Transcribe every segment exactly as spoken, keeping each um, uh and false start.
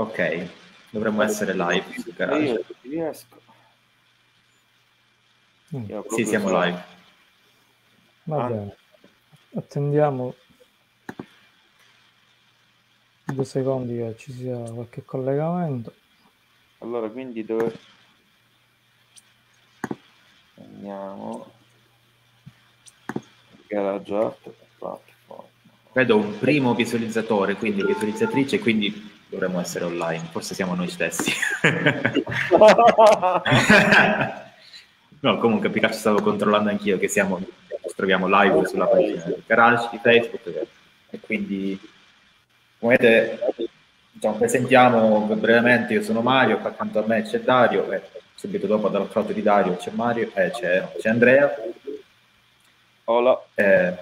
Ok, dovremmo essere live su Garage. Io riesco. Mm. Io Sì, siamo so. live. Va Ah. bene, attendiamo due secondi che ci sia qualche collegamento. Allora, quindi dove andiamo? Garage Art Platform. Vedo un primo visualizzatore, quindi visualizzatrice, quindi dovremmo essere online. Forse siamo noi stessi. No, comunque Pikachu stavo controllando anch'io che siamo, ci troviamo live sulla pagina del Garage di Facebook e quindi come vedete diciamo, presentiamo brevemente. Io sono Mario, qua accanto a me c'è Dario e subito dopo dall'altro lato di Dario c'è Mario e eh, c'è, c'è Andrea. Hola. Eh,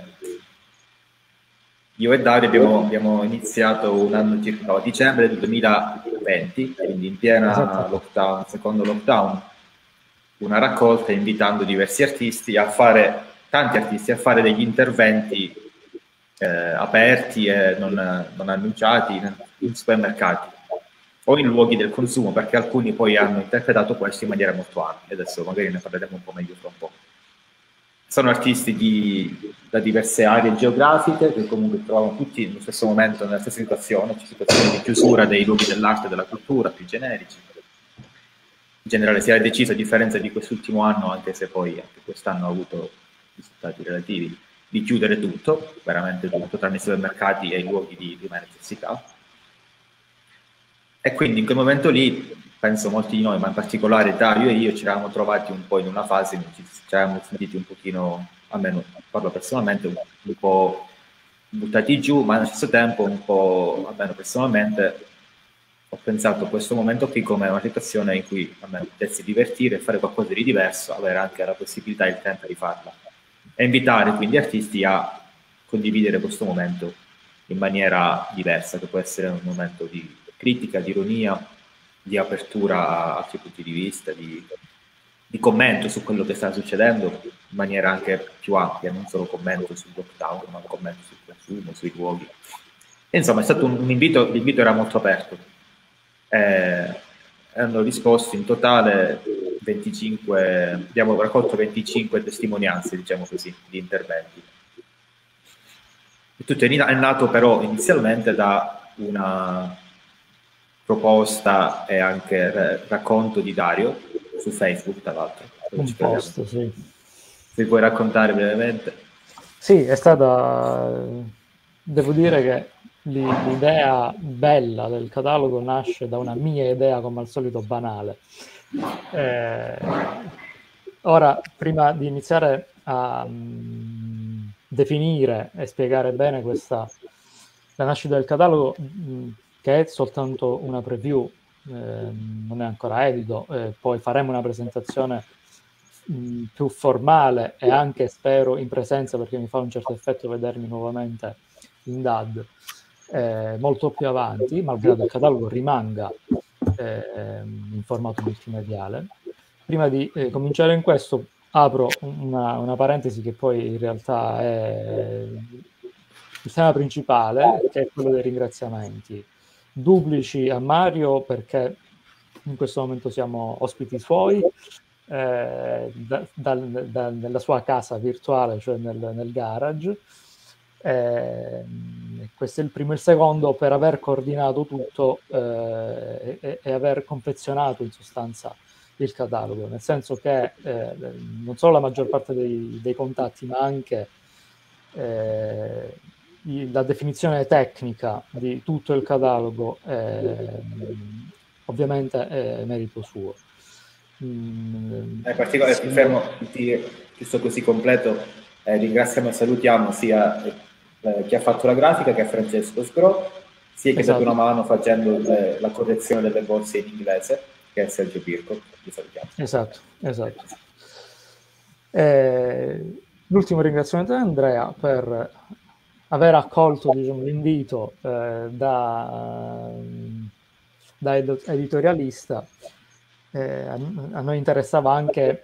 io e Dario abbiamo, abbiamo iniziato un anno circa no, a dicembre del duemilaventi, quindi in piena Esatto. lockdown, secondo lockdown, una raccolta invitando diversi artisti a fare, tanti artisti a fare degli interventi eh, aperti e non, non annunciati in, in supermercati o in luoghi del consumo, perché alcuni poi hanno interpretato questo in maniera molto ampia. Adesso magari ne parleremo un po' meglio fra un po'. Sono artisti di, da diverse aree geografiche che comunque trovano tutti nello stesso momento nella stessa situazione, cioè situazioni di chiusura dei luoghi dell'arte e della cultura più generici. In generale si era deciso, a differenza di quest'ultimo anno, anche se poi anche quest'anno ha avuto risultati relativi, di chiudere tutto, veramente tutto, tranne i supermercati e i luoghi di prima necessità. E quindi in quel momento lì, penso molti di noi, ma in particolare Dario e io, ci eravamo trovati un po' in una fase in cui ci, ci eravamo sentiti un pochino, almeno parlo personalmente, un, un po' buttati giù, ma allo stesso tempo un po', almeno personalmente, ho pensato a questo momento qui come una situazione in cui almeno potessi divertire e fare qualcosa di diverso, avere anche la possibilità e il tempo di farla. E invitare quindi artisti a condividere questo momento in maniera diversa, che può essere un momento di critica, di ironia, di apertura a altri punti di vista, di, di commento su quello che sta succedendo in maniera anche più ampia, non solo commento sul lockdown, ma commento sul consumo, sui luoghi. E insomma è stato un, un invito, l'invito era molto aperto. Eh, hanno risposto in totale venticinque, abbiamo raccolto venticinque testimonianze, diciamo così, di interventi. E tutto è nato però inizialmente da una proposta e anche racconto di Dario su Facebook, tra l'altro. Un post, sì. Se puoi raccontare brevemente. Sì, è stata, devo dire che l'idea bella del catalogo nasce da una mia idea, come al solito, banale. Eh, ora, prima di iniziare a um, definire e spiegare bene questa, la nascita del catalogo, mh, che è soltanto una preview, eh, non è ancora edito, eh, poi faremo una presentazione mh, più formale e anche, spero, in presenza, perché mi fa un certo effetto vedermi nuovamente in D A D, eh, molto più avanti, malgrado il catalogo rimanga eh, in formato multimediale. Prima di eh, cominciare in questo, apro una, una parentesi che poi in realtà è il tema principale, che è quello dei ringraziamenti. Duplici a Mario, perché in questo momento siamo ospiti suoi, eh, da, da, da, nella sua casa virtuale, cioè nel, nel garage. Eh, questo è il primo. Il secondo, per aver coordinato tutto eh, e, e aver confezionato in sostanza il catalogo, nel senso che eh, non solo la maggior parte dei, dei contatti, ma anche eh, la definizione tecnica di tutto il catalogo eh, ovviamente è merito suo. Mm, in particolare, sì. fermo, giusto così completo, eh, ringraziamo e salutiamo sia eh, chi ha fatto la grafica, che è Francesco Sgro, sia chi esatto. ha dato una mano facendo eh, la correzione delle bozze in inglese, che è Sergio Pirco. Vi salutiamo. Esatto, esatto. Eh, l'ultimo ringraziamento ad Andrea per aver accolto, diciamo, l'invito eh, da, da editorialista. Eh, a, a noi interessava anche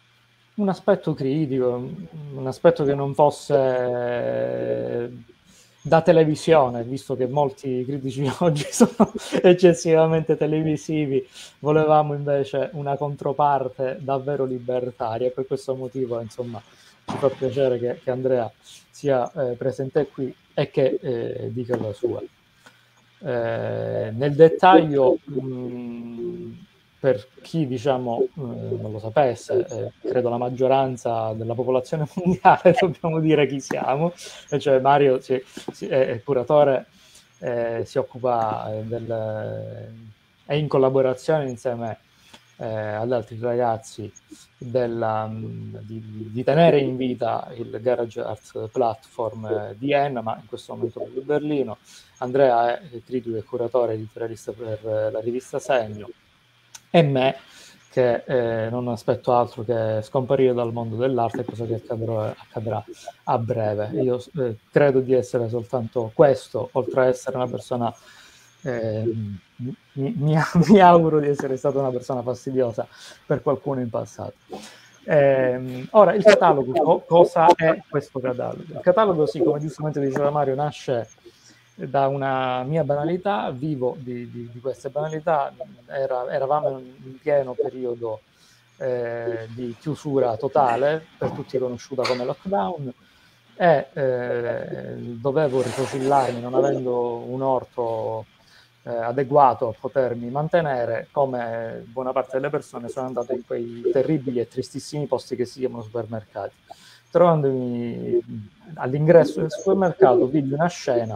un aspetto critico, un aspetto che non fosse da televisione, visto che molti critici oggi sono eccessivamente televisivi, volevamo invece una controparte davvero libertaria, e per questo motivo, insomma, ci fa piacere che, che Andrea sia eh, presente qui e che eh, dica la sua. Eh, nel dettaglio, mh, per chi diciamo eh, non lo sapesse, eh, credo la maggioranza della popolazione mondiale, dobbiamo dire chi siamo, e cioè Mario si, si, è, è curatore, eh, si occupa del, è in collaborazione insieme eh, ad altri ragazzi della, di, di tenere in vita il Garage Art Platform eh, di Enna, ma in questo momento di Berlino. Andrea è critico e curatore editorialista per eh, la rivista Segno, e me che eh, non aspetto altro che scomparire dal mondo dell'arte, cosa che accadrà, accadrà a breve. Io eh, credo di essere soltanto questo, oltre a essere una persona eh, mi, mi, mi auguro di essere stata una persona fastidiosa per qualcuno in passato. Eh, ora, il catalogo, co- cosa è questo catalogo? Il catalogo, sì, come giustamente diceva Mario, nasce da una mia banalità, vivo di, di, di queste banalità. Era, eravamo in pieno periodo eh, di chiusura totale, per tutti conosciuta come lockdown, e eh, dovevo rifocillarmi, non avendo un orto eh, adeguato a potermi mantenere. Come buona parte delle persone, sono andato in quei terribili e tristissimi posti che si chiamano supermercati. Trovandomi all'ingresso del supermercato, vidi una scena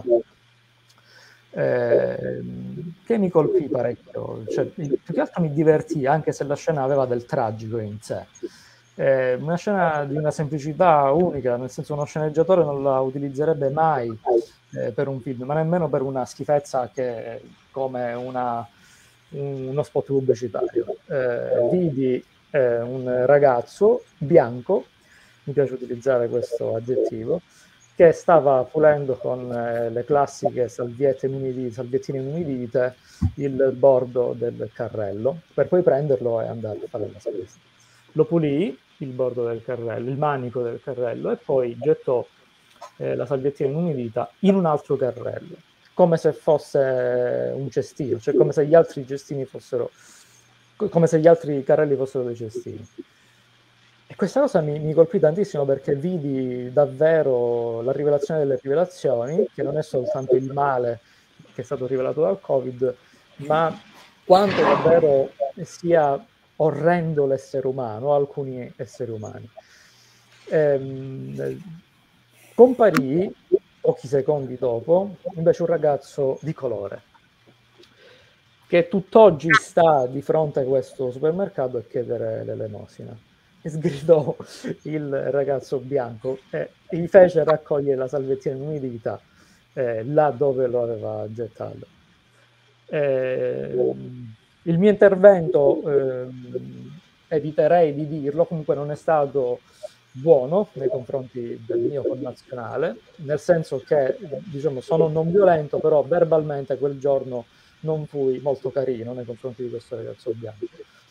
Eh, che mi colpì parecchio, cioè, più che altro mi divertì, anche se la scena aveva del tragico in sé. Eh, una scena di una semplicità unica, nel senso, uno sceneggiatore non la utilizzerebbe mai eh, per un film, ma nemmeno per una schifezza che come una, un, uno spot pubblicitario. Eh, vidi eh, un ragazzo bianco, mi piace utilizzare questo aggettivo, che stava pulendo con eh, le classiche salviette inumidite, salviettine inumidite il bordo del carrello, per poi prenderlo e andare a fare la spesa. Lo pulì, il bordo del carrello, il manico del carrello, e poi gettò eh, la salviettina inumidita in un altro carrello, come se fosse un cestino, cioè come se gli altri cestini fossero, come se gli altri carrelli fossero dei cestini. E questa cosa mi, mi colpì tantissimo, perché vidi davvero la rivelazione delle rivelazioni, che non è soltanto il male che è stato rivelato dal Covid, ma quanto davvero sia orrendo l'essere umano, alcuni esseri umani. Ehm, comparì, pochi secondi dopo, invece un ragazzo di colore, che tutt'oggi sta di fronte a questo supermercato a chiedere l'elemosina. E sgridò il ragazzo bianco e gli fece raccogliere la salviettina inumidita eh, là dove lo aveva gettato. Eh, il mio intervento, eh, eviterei di dirlo, comunque non è stato buono nei confronti del mio connazionale, nel senso che, diciamo, sono non violento, però verbalmente quel giorno non fui molto carino nei confronti di questo ragazzo bianco.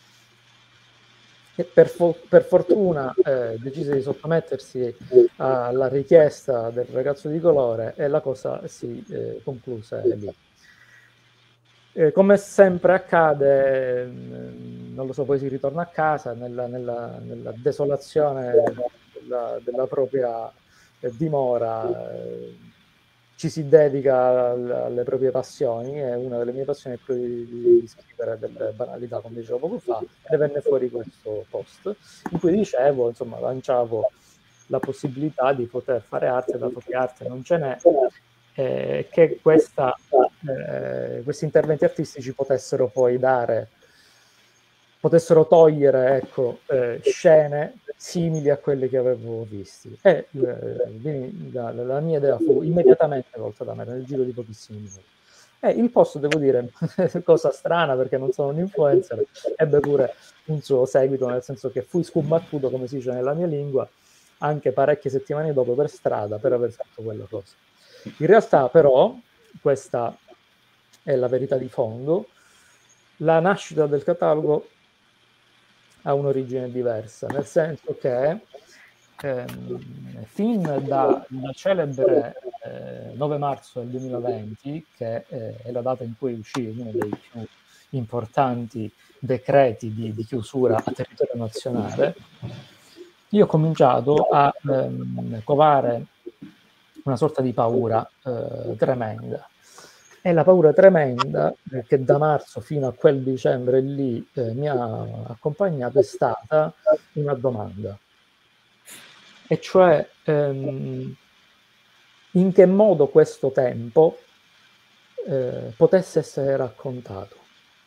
E per, fo- per fortuna eh, decise di sottomettersi alla richiesta del ragazzo di colore, e la cosa si eh, concluse lì. Eh, come sempre accade, mh, non lo so, poi si ritorna a casa nella, nella, nella desolazione della, della propria eh, dimora. Eh, ci si dedica alle, alle proprie passioni, e una delle mie passioni è quella di, di scrivere delle banalità, come dicevo poco fa, e venne fuori questo post in cui dicevo, insomma, lanciavo la possibilità di poter fare arte, dato che arte non ce n'è, eh, che questa, eh, questi interventi artistici potessero poi dare, potessero togliere, ecco, eh, scene simili a quelle che avevo visti. E eh, la, la mia idea fu immediatamente volta da me nel giro di pochissimi minuti. E il post, devo dire, cosa strana, perché non sono un influencer, ebbe pure un suo seguito, nel senso che fui scombattuto, come si dice nella mia lingua, anche parecchie settimane dopo per strada per aver fatto quella cosa. In realtà, però, questa è la verità di fondo. La nascita del catalogo ha un'origine diversa, nel senso che ehm, fin da, da celebre eh, nove marzo del duemilaventi, che eh, è la data in cui uscì uno dei più importanti decreti di, di chiusura a territorio nazionale, io ho cominciato a ehm, covare una sorta di paura eh, tremenda. E la paura tremenda eh, che da marzo fino a quel dicembre lì eh, mi ha accompagnato è stata una domanda, e cioè ehm, in che modo questo tempo eh, potesse essere raccontato.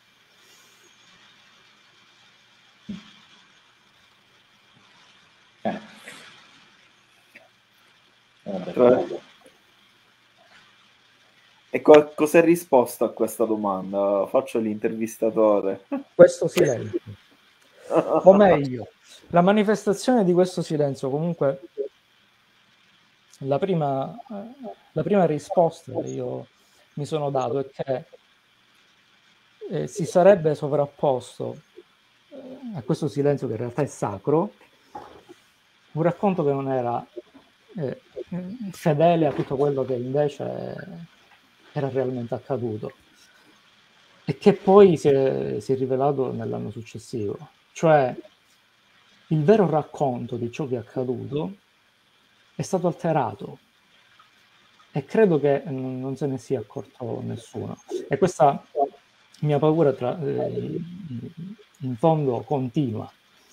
Eh. Cioè, e co- cosa hai risposto a questa domanda? Faccio l'intervistatore. Questo silenzio, o meglio, la manifestazione di questo silenzio. Comunque la prima, eh, la prima risposta che io mi sono dato è che eh, si sarebbe sovrapposto eh, a questo silenzio, che in realtà è sacro, un racconto che non era eh, fedele a tutto quello che invece era realmente accaduto, e che poi si è, si è rivelato nell'anno successivo. Cioè, il vero racconto di ciò che è accaduto è stato alterato, e credo che non se ne sia accorto nessuno. E questa mia paura, tra, eh, in fondo, continua.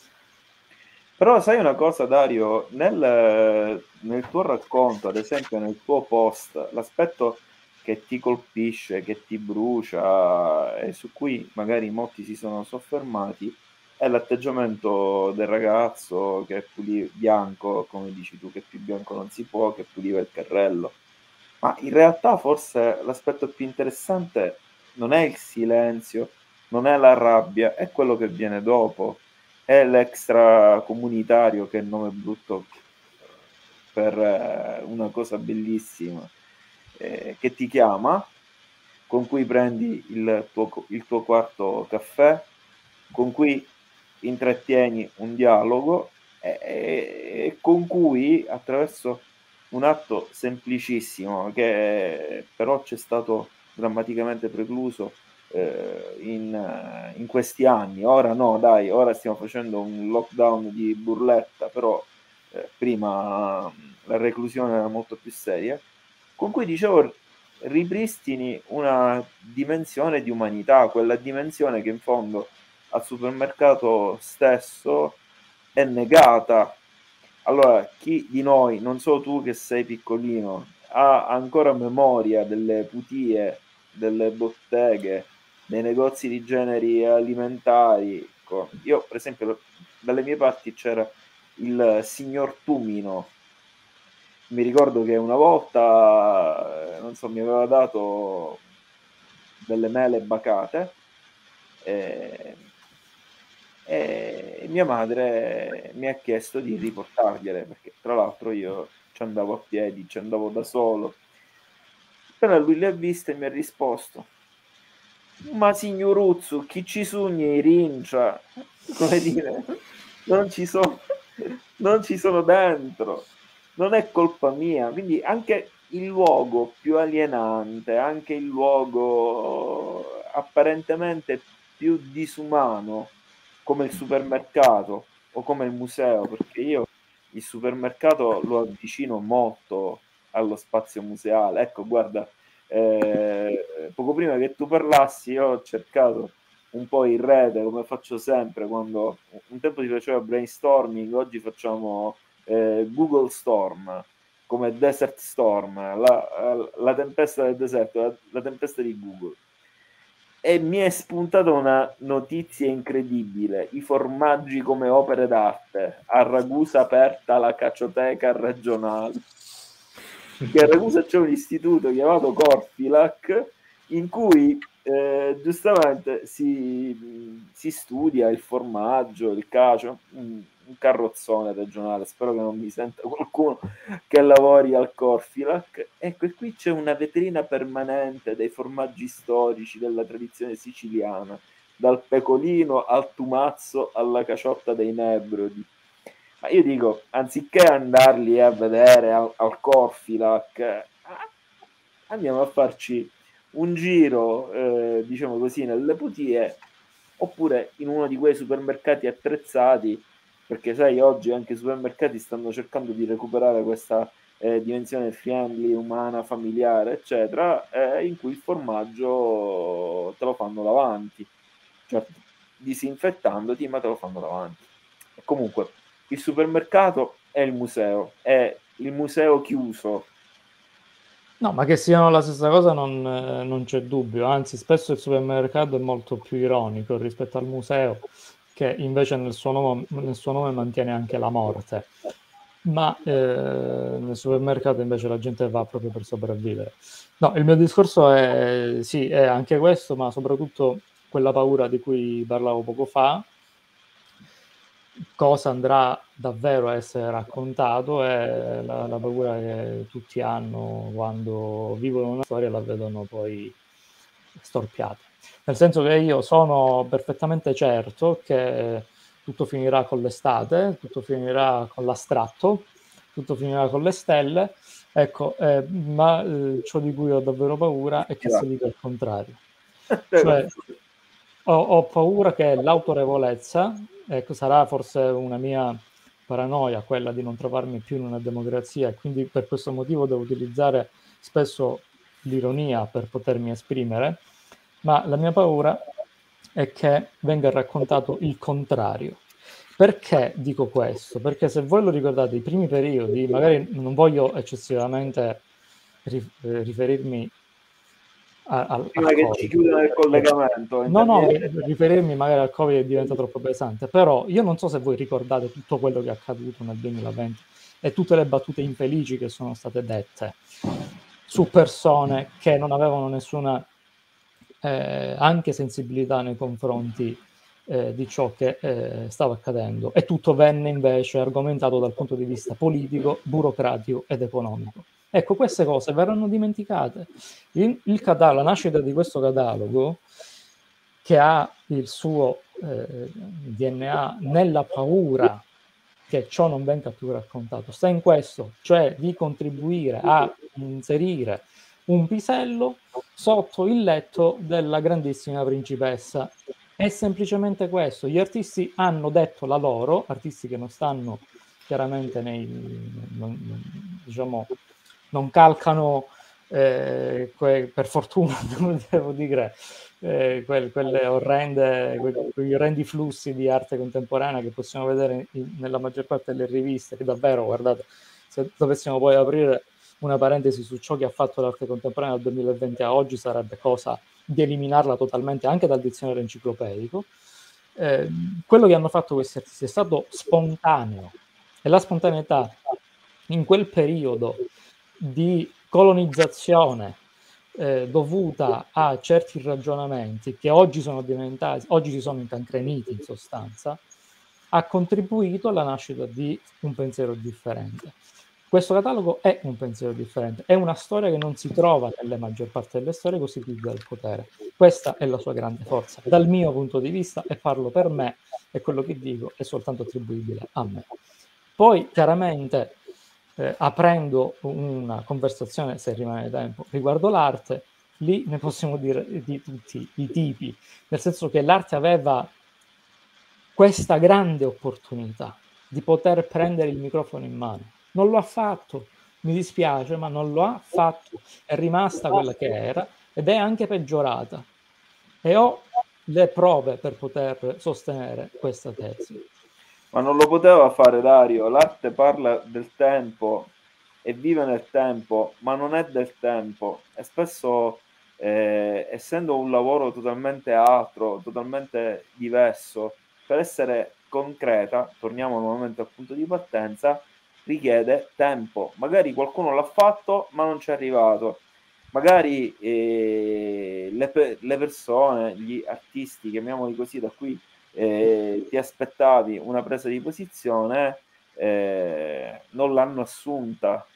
Però sai una cosa, Dario, nel, nel tuo racconto, ad esempio nel tuo post, l'aspetto che ti colpisce, che ti brucia e su cui magari molti si sono soffermati è l'atteggiamento del ragazzo che puliva, bianco, come dici tu, che più bianco non si può, che puliva il carrello. Ma in realtà forse l'aspetto più interessante non è il silenzio, non è la rabbia, è quello che viene dopo, è l'extra comunitario, che è il nome brutto per eh, una cosa bellissima, eh, che ti chiama, con cui prendi il tuo, il tuo quarto caffè, con cui intrattieni un dialogo e, e con cui, attraverso un atto semplicissimo, che però c'è stato drammaticamente precluso eh, in, in questi anni. Ora no, dai, ora stiamo facendo un lockdown di burletta, però eh, prima la reclusione era molto più seria, con cui dicevo ripristini una dimensione di umanità, quella dimensione che in fondo al supermercato stesso è negata. Allora, chi di noi, non so tu che sei piccolino, ha ancora memoria delle putie, delle botteghe, dei negozi di generi alimentari? Ecco, io, per esempio, dalle mie parti c'era il signor Tumino. Mi ricordo che una volta, non so, mi aveva dato delle mele bacate e, e mia madre mi ha chiesto di riportargliele, perché tra l'altro io ci andavo a piedi, ci andavo da solo. Però lui le ha viste e mi ha risposto: ma signoruzzo, chi ci sogni rincia? Come dire, non ci sono, non ci sono dentro, non è colpa mia. Quindi anche il luogo più alienante, anche il luogo apparentemente più disumano, come il supermercato o come il museo, perché io il supermercato lo avvicino molto allo spazio museale. Ecco, guarda, eh, poco prima che tu parlassi io ho cercato un po' in rete, come faccio sempre quando un tempo si faceva brainstorming, oggi facciamo eh, Google Storm, come Desert Storm, la, la tempesta del deserto, la, la tempesta di Google. E mi è spuntata una notizia incredibile: i formaggi come opere d'arte. A Ragusa aperta la cacioteca regionale, che a Ragusa c'è un istituto chiamato Corfilac in cui eh, giustamente si, si studia il formaggio, il cacio, un, un carrozzone regionale. Spero che non mi senta qualcuno che lavori al Corfilac. Ecco, e qui c'è una vetrina permanente dei formaggi storici della tradizione siciliana, dal pecolino al tumazzo alla caciotta dei nebrodi. Ma io dico, anziché andarli a vedere al, al Corfilac, andiamo a farci un giro, eh, diciamo così, nelle putie, oppure in uno di quei supermercati attrezzati, perché sai, oggi anche i supermercati stanno cercando di recuperare questa eh, dimensione friendly, umana, familiare, eccetera, eh, in cui il formaggio te lo fanno davanti, cioè disinfettandoti, ma te lo fanno davanti. E comunque, il supermercato è il museo, è il museo chiuso. No, ma che siano la stessa cosa non, eh, non c'è dubbio, anzi spesso il supermercato è molto più ironico rispetto al museo, che invece nel suo nome, nel suo nome mantiene anche la morte, ma eh, nel supermercato invece la gente va proprio per sopravvivere. No, il mio discorso è, sì, è anche questo, ma soprattutto quella paura di cui parlavo poco fa, cosa andrà davvero a essere raccontato è la, la paura che tutti hanno quando vivono una storia e la vedono poi storpiata. Nel senso che io sono perfettamente certo che tutto finirà con l'estate, tutto finirà con l'astratto, tutto finirà con le stelle, ecco, eh, ma eh, ciò di cui ho davvero paura è che si dica il contrario. Cioè, ho, ho paura che l'autorevolezza, ecco, sarà forse una mia paranoia quella di non trovarmi più in una democrazia e quindi per questo motivo devo utilizzare spesso l'ironia per potermi esprimere, ma la mia paura è che venga raccontato il contrario. Perché dico questo? Perché se voi lo ricordate, i primi periodi, magari non voglio eccessivamente riferirmi a, a, prima che ci chiudano il collegamento. No, no, riferirmi magari al Covid diventa troppo pesante, però io non so se voi ricordate tutto quello che è accaduto nel duemilaventi e tutte le battute infelici che sono state dette su persone che non avevano nessuna eh, anche sensibilità nei confronti eh, di ciò che eh, stava accadendo, e tutto venne invece argomentato dal punto di vista politico, burocratico ed economico. Ecco, queste cose verranno dimenticate. Il, il catalogo, la nascita di questo catalogo, che ha il suo eh, D N A nella paura che ciò non venga più raccontato, sta in questo, cioè di contribuire a inserire un pisello sotto il letto della grandissima principessa. È semplicemente questo. Gli artisti hanno detto la loro, artisti che non stanno chiaramente nei, non, diciamo, non calcano eh, que, per fortuna, devo dire, eh, que, quelle orrende, que, quegli orrendi flussi di arte contemporanea che possiamo vedere in, nella maggior parte delle riviste, che davvero, guardate, se dovessimo poi aprire una parentesi su ciò che ha fatto l'arte contemporanea dal duemilaventi a oggi, sarebbe cosa di eliminarla totalmente anche dal dizionario enciclopedico. Eh, quello che hanno fatto questi artisti è stato spontaneo, e la spontaneità in quel periodo di colonizzazione eh, dovuta a certi ragionamenti che oggi sono diventati, oggi si sono incancreniti in sostanza, ha contribuito alla nascita di un pensiero differente. Questo catalogo è un pensiero differente, è una storia che non si trova nelle maggior parte delle storie costituite dal potere. Questa è la sua grande forza. Dal mio punto di vista, e parlo per me, e quello che dico è soltanto attribuibile a me. Poi, chiaramente, eh, aprendo una conversazione, se rimane tempo, riguardo l'arte, lì ne possiamo dire di tutti i tipi, nel senso che l'arte aveva questa grande opportunità di poter prendere il microfono in mano. Non lo ha fatto, mi dispiace, ma non lo ha fatto. È rimasta quella che era ed è anche peggiorata. E ho le prove per poter sostenere questa tesi. Ma non lo poteva fare Dario, l'arte parla del tempo e vive nel tempo, ma non è del tempo. E spesso, eh, essendo un lavoro totalmente altro, totalmente diverso, per essere concreta, torniamo nuovamente al punto di partenza, richiede tempo. Magari qualcuno l'ha fatto ma non ci è arrivato, magari eh, le, le persone, gli artisti, chiamiamoli così, da qui eh, ti aspettavi una presa di posizione, eh, non l'hanno assunta,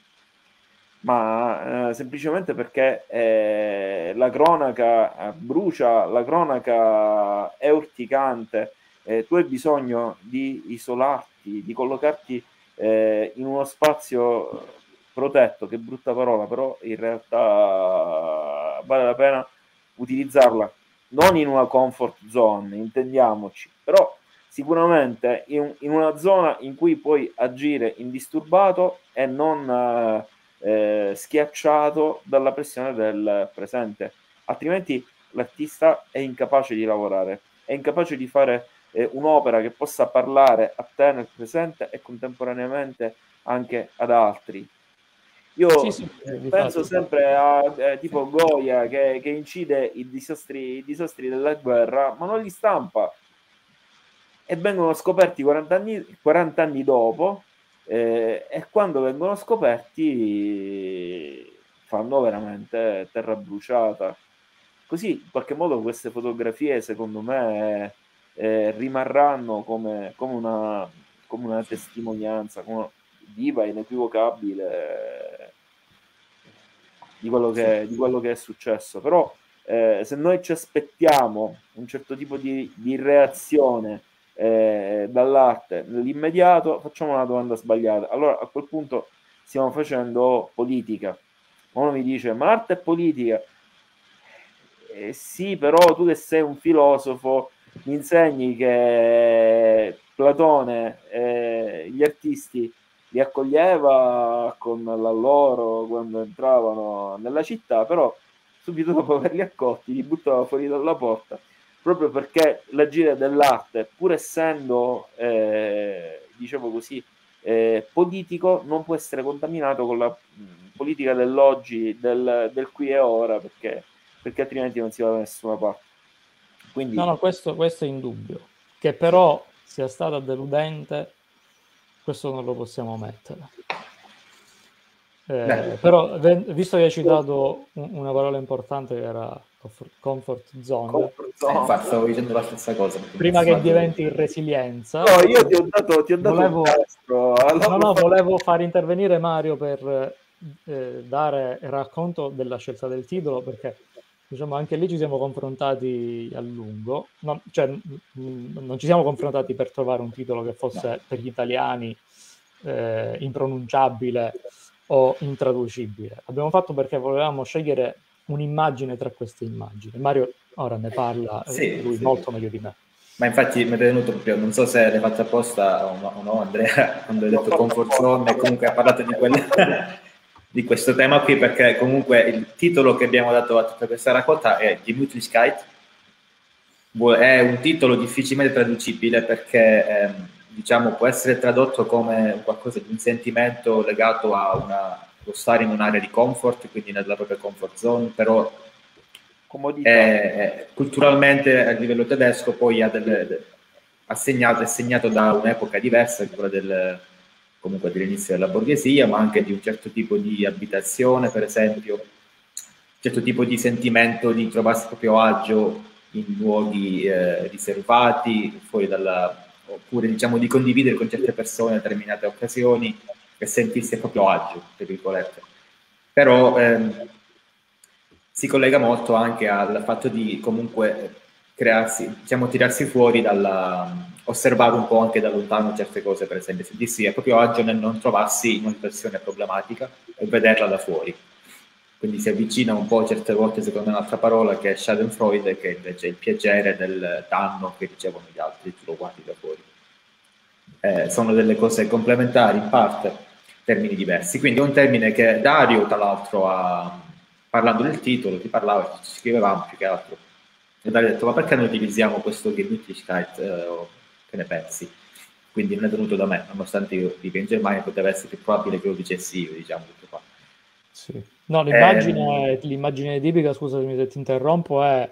ma eh, semplicemente perché eh, la cronaca brucia, la cronaca è urticante, eh, tu hai bisogno di isolarti, di collocarti eh, in uno spazio protetto, che brutta parola, però in realtà vale la pena utilizzarla, non in una comfort zone, intendiamoci, però sicuramente in, in una zona in cui puoi agire indisturbato e non eh, eh, schiacciato dalla pressione del presente, altrimenti l'artista è incapace di lavorare, è incapace di fare eh, un'opera che possa parlare a te nel presente e contemporaneamente anche ad altri. Io Sì, sì, penso infatti. sempre a eh, tipo Goya che, che incide i disastri, i disastri della guerra, ma non li stampa, e vengono scoperti quaranta anni, quaranta anni dopo, eh, e quando vengono scoperti fanno veramente terra bruciata. Così in qualche modo queste fotografie secondo me eh, rimarranno come, come, una, come una testimonianza, come viva e inequivocabile di quello che, di quello che è successo. Però eh, se noi ci aspettiamo un certo tipo di, di reazione eh, dall'arte nell'immediato, facciamo una domanda sbagliata. Allora a quel punto stiamo facendo politica. Uno mi dice, ma l'arte è politica? Eh, sì, però tu che sei un filosofo mi insegni che Platone eh, gli artisti li accoglieva con la loro quando entravano nella città, però subito dopo averli accolti li buttava fuori dalla porta, proprio perché l'agire dell'arte, pur essendo eh, diciamo così eh, politico, non può essere contaminato con la mh, politica dell'oggi, del, del qui e ora, perché perché altrimenti non si va da nessuna parte. Quindi... No, no, questo, questo è indubbio. Che però sia stata deludente, questo non lo possiamo mettere. Eh, però, visto che hai citato una parola importante che era comfort zone, comfort zone. Eh, infatti stavo dicendo la stessa cosa. Prima che diventi resilienza, no, io ti ho dato, ti ho dato volevo, un testo, allora... no, no, volevo far intervenire Mario per eh, dare racconto della scelta del titolo, perché diciamo anche lì ci siamo confrontati a lungo, no, cioè mh, non ci siamo confrontati per trovare un titolo che fosse per gli italiani eh, impronunciabile o intraducibile. Abbiamo fatto perché volevamo scegliere un'immagine tra queste immagini. Mario ora ne parla, sì, lui sì. molto meglio di me. Ma infatti mi è venuto proprio, non so se l'hai fatto apposta o no, no Andrea, quando hai detto comfort zone, e comunque ha parlato di, quel, di questo tema qui, perché comunque il titolo che abbiamo dato a tutta questa raccolta è Gemütlichkeit. È un titolo difficilmente traducibile perché ehm, diciamo può essere tradotto come qualcosa di un sentimento legato a una, lo stare in un'area di comfort, quindi nella propria comfort zone, però comodità. È, culturalmente a livello tedesco poi ha delle, assegnato, è segnato da un'epoca diversa, quella del, comunque dell'inizio della borghesia, ma anche di un certo tipo di abitazione, per esempio, un certo tipo di sentimento di trovarsi proprio agio in luoghi eh, riservati, fuori dalla, oppure diciamo di condividere con certe persone in determinate occasioni e sentirsi proprio agio, tra virgolette. Però ehm, si collega molto anche al fatto di comunque crearsi, diciamo tirarsi fuori dalla, osservare un po' anche da lontano certe cose, per esempio, sentirsi è proprio agio nel non trovarsi in una situazione problematica e vederla da fuori. Quindi si avvicina un po' certe volte, secondo me, un'altra parola che è Schadenfreude, che invece è il piacere del danno che ricevono gli altri, tu lo guardi da fuori. Eh, sono delle cose complementari in parte, termini diversi. Quindi è un termine che Dario, tra l'altro, ha, parlando del titolo, ti parlava, ci scrivevamo più che altro. E Dario ha detto, ma perché non utilizziamo questo Gemütlichkeit, eh, o che ne pensi? Quindi non è venuto da me, nonostante io vivo in Germania, poteva essere più probabile che lo dicessi io, diciamo, tutto qua. Sì. No, l'immagine, eh, l'immagine tipica, scusami se ti interrompo, è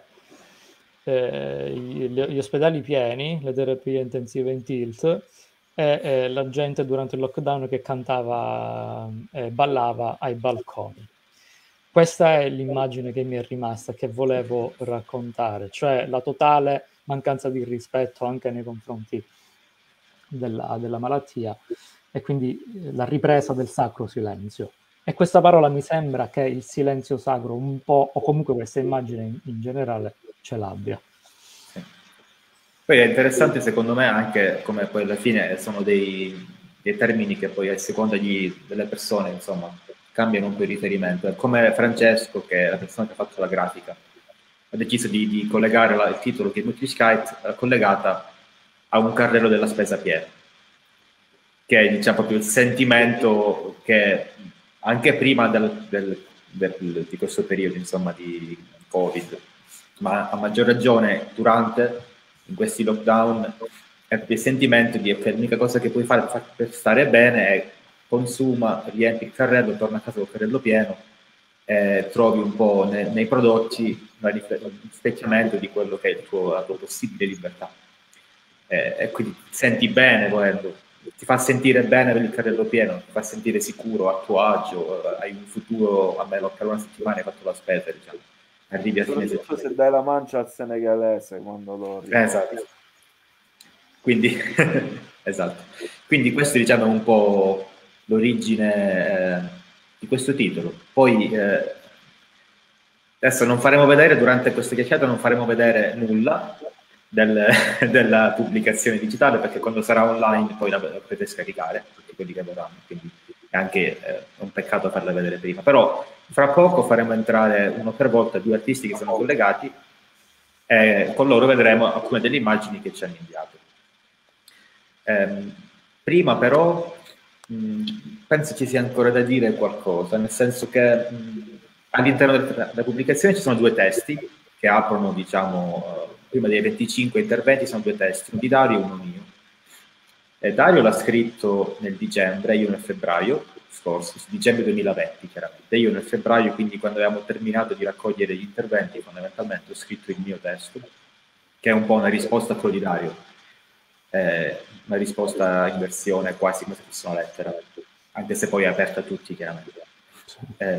eh, gli, gli ospedali pieni, le terapie intensive in tilt, e eh, la gente durante il lockdown che cantava e eh, ballava ai balconi. Questa è l'immagine che mi è rimasta, che volevo raccontare, cioè la totale mancanza di rispetto anche nei confronti della, della malattia, e quindi la ripresa del sacro silenzio. E questa parola mi sembra che il silenzio sacro un po', o comunque questa immagine in, in generale, ce l'abbia. Poi è interessante secondo me anche come poi alla fine sono dei, dei termini che poi a seconda di, delle persone, insomma, cambiano un po' il riferimento. È come Francesco, che è la persona che ha fatto la grafica, ha deciso di, di collegare la, il titolo che è Nutri-Skype collegata a un carrello della spesa piena, che è diciamo proprio il sentimento che anche prima del, del, del, di questo periodo insomma di Covid, ma a maggior ragione durante in questi lockdown è proprio il sentimento di che l'unica cosa che puoi fare per stare bene è consuma, riempi il carrello, torna a casa col carrello pieno, eh, trovi un po' ne, nei prodotti un rispecchiamento di quello che è il tuo, la tua possibile libertà, eh, e quindi ti senti bene volendo, ti fa sentire bene per il carrello pieno, ti fa sentire sicuro, a tuo agio, hai un futuro, a me per una settimana hai fatto la spesa, diciamo. Arrivi a fine settimana. Se dai la mancia al senegalese quando lo eh, esatto. Quindi, esatto. Quindi questo diciamo è un po' l'origine eh, di questo titolo. Poi eh, adesso non faremo vedere, durante questa chiacchierata non faremo vedere nulla del, della pubblicazione digitale, perché quando sarà online poi la, la potete scaricare, tutti quelli che vorranno, quindi è anche eh, un peccato farla vedere prima. Però fra poco faremo entrare uno per volta due artisti che sono collegati e con loro vedremo alcune delle immagini che ci hanno inviato. Eh, prima però mh, penso ci sia ancora da dire qualcosa, nel senso che mh, all'interno della, della pubblicazione ci sono due testi che aprono, diciamo, uh, prima dei venticinque interventi sono due testi, uno di Dario e uno mio. E Dario l'ha scritto nel dicembre, io nel febbraio scorso, dicembre duemilaventi chiaramente, io nel febbraio, quindi quando avevamo terminato di raccogliere gli interventi, fondamentalmente ho scritto il mio testo, che è un po' una risposta a quello di Dario, eh, una risposta in versione quasi come se fosse una lettera, anche se poi è aperta a tutti chiaramente. Eh,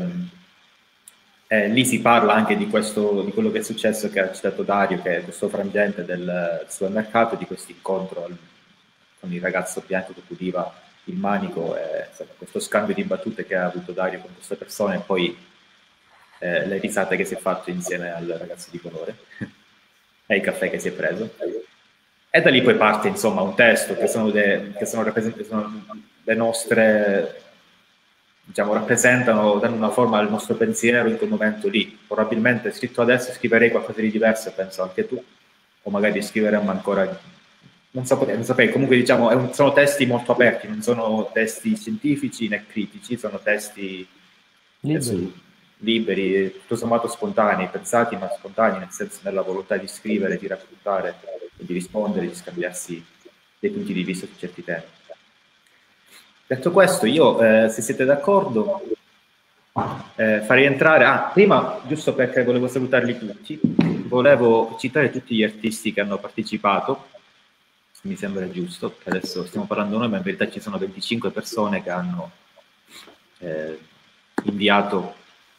eh, lì si parla anche di, questo, di quello che è successo, che ha citato Dario, che è questo frangente del supermercato, di questo incontro al, con il ragazzo bianco che udiva il manico, e insomma, questo scambio di battute che ha avuto Dario con queste persone, e poi eh, le risate che si è fatto insieme al ragazzo di colore e il caffè che si è preso. E da lì poi parte insomma un testo che sono, de, che sono, sono le nostre, diciamo, rappresentano, danno una forma al nostro pensiero in quel momento lì. Probabilmente scritto adesso scriverei qualcosa di diverso, penso anche tu, o magari scriveremo ancora, non saprei, non saprei. Comunque diciamo è un, sono testi molto aperti, non sono testi scientifici né critici, sono testi liberi, liberi tutto sommato spontanei, pensati ma spontanei, nel senso nella volontà di scrivere, di raccontare, di rispondere, di scambiarsi dei punti di vista su certi temi. Detto questo, io, eh, se siete d'accordo, eh, farei entrare... Ah, prima, giusto perché volevo salutarli tutti, volevo citare tutti gli artisti che hanno partecipato, mi sembra giusto, che adesso stiamo parlando noi, ma in verità ci sono venticinque persone che hanno eh, inviato...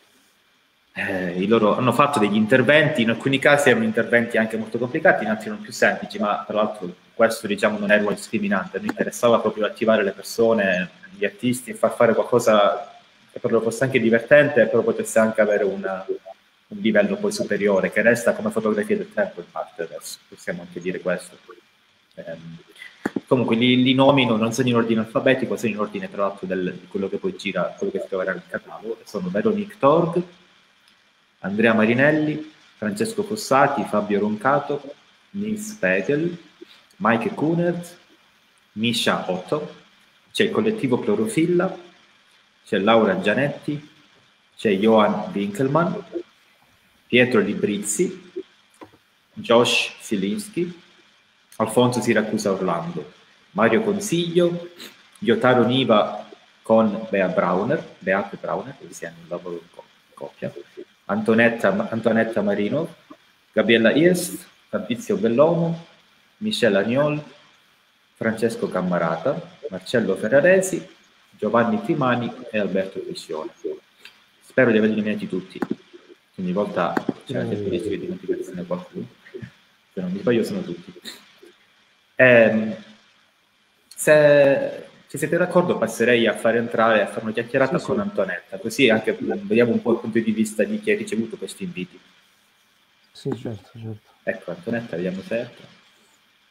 Eh, i loro hanno fatto degli interventi, in alcuni casi erano interventi anche molto complicati, in altri erano più semplici, ma tra l'altro questo diciamo non è un discriminante, mi interessava proprio attivare le persone, gli artisti, e far fare qualcosa che per loro fosse anche divertente e però potesse anche avere una, un livello poi superiore, che resta come fotografia del tempo in parte, adesso possiamo anche dire questo. Eh, comunque li, li nomino, non sono in ordine alfabetico, sono in ordine tra l'altro di quello che poi gira, quello che si troverà nel catalogo, sono Veronique Torg, Andrea Marinelli, Francesco Fossati, Fabio Roncato, Nils Pegel, Mike Kunert, Misha Otto, c'è il collettivo Clorofilla, c'è Laura Gianetti, c'è Johan Winkelmann, Pietro Librizzi, Josh Zielinski, Alfonso Siracusa Orlando, Mario Consiglio, Yotaro Niva con Bea Brauner, Beate Brauner, insieme un lavoro in coppia, Antonetta, Antonetta Marino, Gabriella Iest, Fabrizio Bellomo, Michele Agnol, Francesco Cammarata, Marcello Ferraresi, Giovanni Trimani e Alberto Crescione. Spero di averli nominati tutti. Ogni volta c'è il tempo di dimenticazione qualcuno. Se non mi sbaglio sono tutti. Eh, se ci siete d'accordo passerei a fare entrare, a fare una chiacchierata sì, con sì. Antonetta, così anche vediamo un po' il punto di vista di chi ha ricevuto questi inviti. Sì, certo, certo. Ecco, Antonetta, vediamo se entra.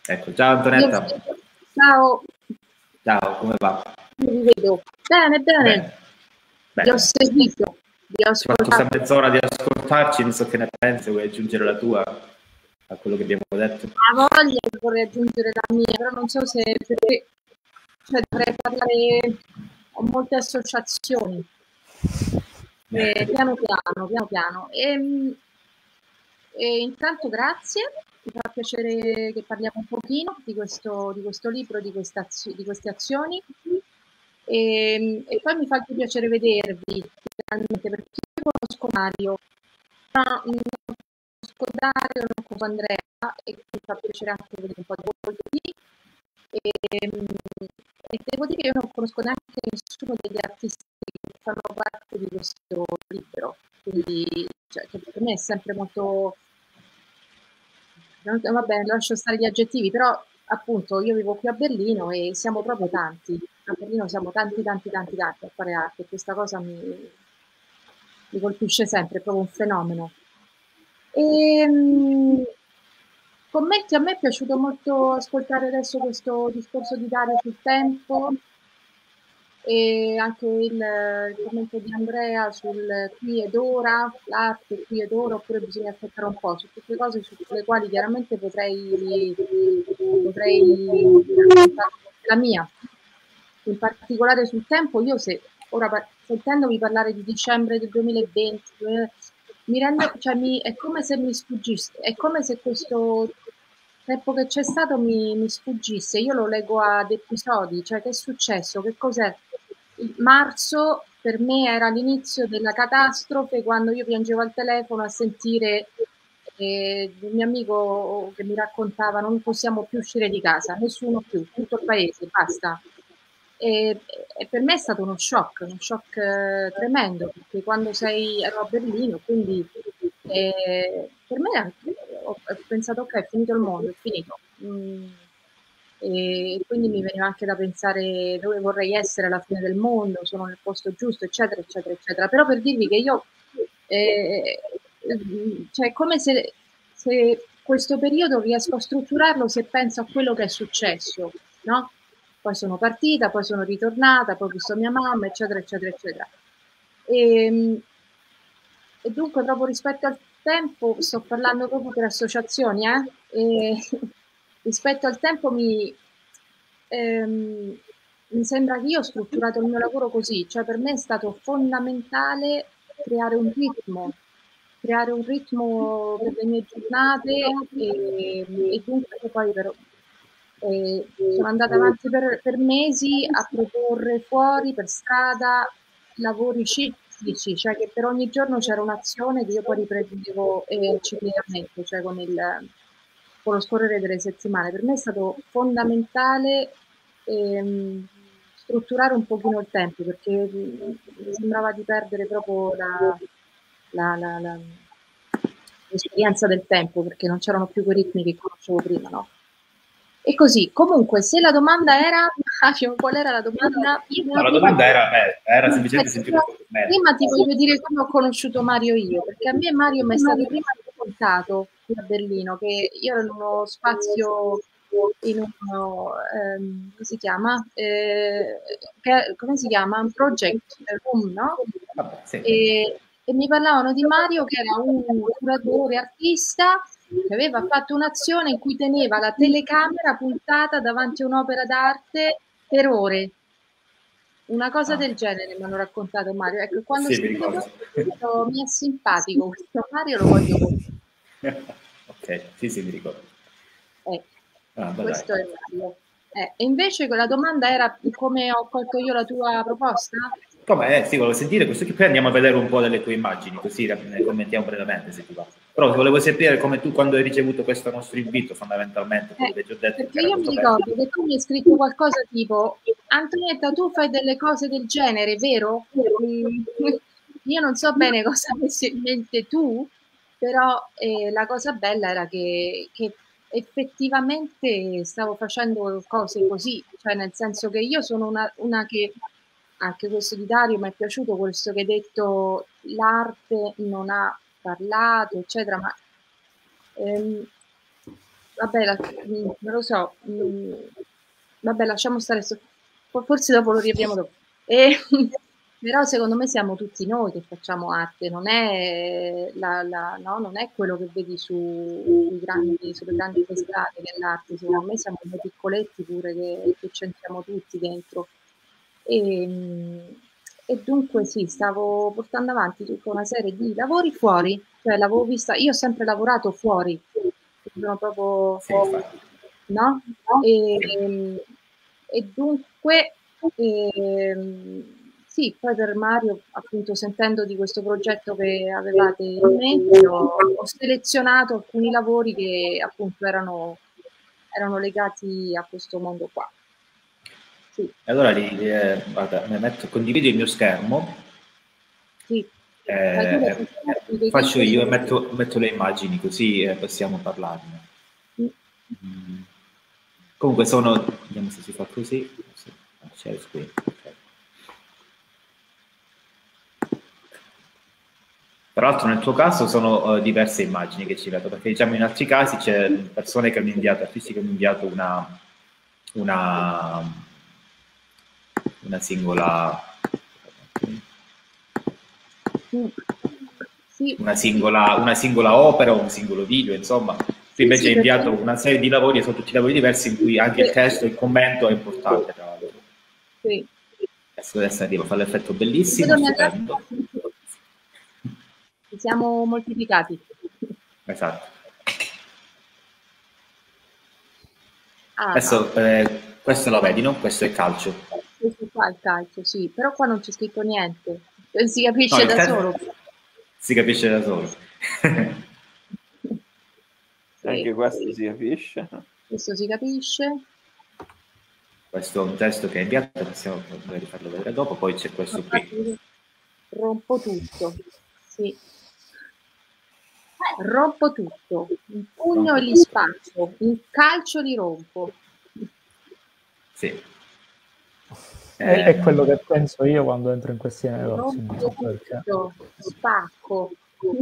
Ecco, ciao Antonetta. Io... Ciao. Ciao, come va? Mi vedo. Bene, bene. Bene. Vi ho seguito, vi ho ascoltato. Ci ho fatto questa mezz'ora di ascoltarci, non so che ne pensi, vuoi aggiungere la tua a quello che abbiamo detto? A voglia vorrei aggiungere la mia, però non so se perché, cioè, dovrei parlare, ho molte associazioni. E piano piano, piano piano. E, e intanto grazie, mi fa piacere che parliamo un pochino di questo, di questo libro, di, questa, di queste azioni. E, e poi mi fa anche piacere vedervi, perché io conosco Mario, no, non conosco Dario, non conosco Andrea, e mi fa piacere anche vedere un po' di voi. E, e devo dire che io non conosco neanche nessuno degli artisti che fanno parte di questo libro, quindi cioè, che per me è sempre molto... Vabbè, lascio stare gli aggettivi, però appunto io vivo qui a Berlino e siamo proprio tanti, a Berlino siamo tanti tanti tanti tanti a fare arte, questa cosa mi, mi colpisce sempre, è proprio un fenomeno. E, mh, commenti, a me è piaciuto molto ascoltare adesso questo discorso di Dario sul tempo e anche il, il commento di Andrea sul qui ed ora, l'arte qui ed ora, oppure bisogna aspettare un po', su tutte cose sulle quali chiaramente potrei, potrei la mia, in particolare sul tempo. Io se ora sentendomi parlare di dicembre del duemilaventi, mi rendo, cioè mi, è come se mi sfuggisse, è come se questo tempo che c'è stato mi, mi sfuggisse. Io lo leggo ad episodi, cioè che è successo, che cos'è? Il marzo per me era l'inizio della catastrofe, quando io piangevo al telefono a sentire eh, il mio amico che mi raccontava non possiamo più uscire di casa, nessuno più, tutto il paese, basta. E, e per me è stato uno shock, uno shock eh, tremendo, perché quando sei ero a Berlino, quindi eh, per me ho, ho pensato ok, è finito il mondo, è finito. Mm, e quindi mi veniva anche da pensare dove vorrei essere alla fine del mondo, sono nel posto giusto, eccetera, eccetera, eccetera. Però per dirvi che io, eh, cioè è come se, se questo periodo riesco a strutturarlo se penso a quello che è successo, no? Poi sono partita, poi sono ritornata, poi ho visto mia mamma, eccetera, eccetera, eccetera. E, e dunque proprio rispetto al tempo, sto parlando proprio per associazioni, eh? E, rispetto al tempo mi, ehm, mi sembra che io ho strutturato il mio lavoro così, cioè per me è stato fondamentale creare un ritmo, creare un ritmo per le mie giornate e, e dunque poi però eh, sono andata avanti per, per mesi a proporre fuori per strada lavori ciclici, cioè che per ogni giorno c'era un'azione che io poi riprendevo eh, ciclicamente, cioè con il con lo scorrere delle settimane. Per me è stato fondamentale ehm, strutturare un pochino il tempo, perché mi sembrava di perdere proprio la, la, la, la, l'esperienza del tempo, perché non c'erano più quei ritmi che conoscevo prima, no? E così, comunque, se la domanda era, Mario, qual era la domanda? No, la domanda era, beh, era semplicemente sentire un po' meglio. Prima ti voglio dire come ho conosciuto Mario io, perché a me Mario mi è stato prima raccontato qui a Berlino, che io ero in uno spazio, in uno, ehm, come si chiama? Eh, che, come si chiama? Un project room, no? Vabbè, sì. E, e mi parlavano di Mario che era un curatore artista che aveva fatto un'azione in cui teneva la telecamera puntata davanti a un'opera d'arte per ore. Una cosa ah. del genere mi hanno raccontato Mario. Ecco, quando sì, sento questo mi è simpatico questo Mario, lo voglio ok, sì, sì, mi ricordo. Eh, ah, questo è Mario. Eh, e invece la domanda era come ho colto io la tua proposta? Come? Eh, sì, volevo sentire questo qui, poi andiamo a vedere un po' delle tue immagini, così ne commentiamo brevemente se ti va. Però volevo sapere come tu, quando hai ricevuto questo nostro invito, fondamentalmente, quello eh, che ti ho detto. Perché io mi ricordo bello. Che tu mi hai scritto qualcosa tipo Antonietta, tu fai delle cose del genere, vero? Io non so bene cosa avessi in mente tu, però eh, la cosa bella era che, che effettivamente stavo facendo cose così, cioè nel senso che io sono una, una che, anche questo di Dario mi è piaciuto, questo che hai detto, l'arte non ha parlato, eccetera, ma ehm, vabbè, la, non lo so, mh, vabbè, lasciamo stare, sto, forse dopo lo riapriamo dopo. E, però secondo me siamo tutti noi che facciamo arte, non è, la, la, no, non è quello che vedi su, sui grandi, sulle grandi testate che è l'arte, secondo me siamo noi piccoletti pure che, che c'entriamo tutti dentro. E, e dunque sì, stavo portando avanti tutta una serie di lavori fuori, cioè l'avevo vista, io ho sempre lavorato fuori, sono proprio, Sì, infatti. no? E, e dunque, ehm, sì, poi per Mario, appunto, sentendo di questo progetto che avevate in mente, ho, ho selezionato alcuni lavori che appunto erano, erano legati a questo mondo qua. Sì. E allora li, eh, guarda, mi metto, condivido il mio schermo, Sì. eh, eh, faccio io e metto, metto le immagini così eh, possiamo parlarne. Mm. Mm. Comunque sono, vediamo se si fa così, c'è qui. Okay. Tra l'altro nel tuo caso sono uh, diverse immagini che ci vedo, perché diciamo in altri casi c'è persone che hanno inviato, artisti che hanno inviato una, una, una singola sì. una singola una singola opera o un singolo video, insomma. Tu invece sì, hai inviato perché... una serie di lavori e sono tutti lavori diversi in cui anche sì. il testo, il commento è importante, tra l'altro. Sì. Adesso adesso arrivo, fa l'effetto bellissimo, stupendo. Ci siamo moltiplicati. Esatto. Ah, adesso eh, questo lo vedi, no? Questo è calcio. Questo qua è il calcio, sì, però qua non c'è scritto niente. Si capisce no, da solo. Si capisce da solo. Sì, anche questo sì. Si capisce. Questo si capisce. Questo è un testo che è inviato, possiamo magari farlo vedere dopo, poi c'è questo qui. Rompo tutto, sì. Rompo tutto, il pugno li spaccio, il calcio li rompo. Sì. Eh, è quello che penso io quando entro in questi negozi. Rompo tutto, spacco.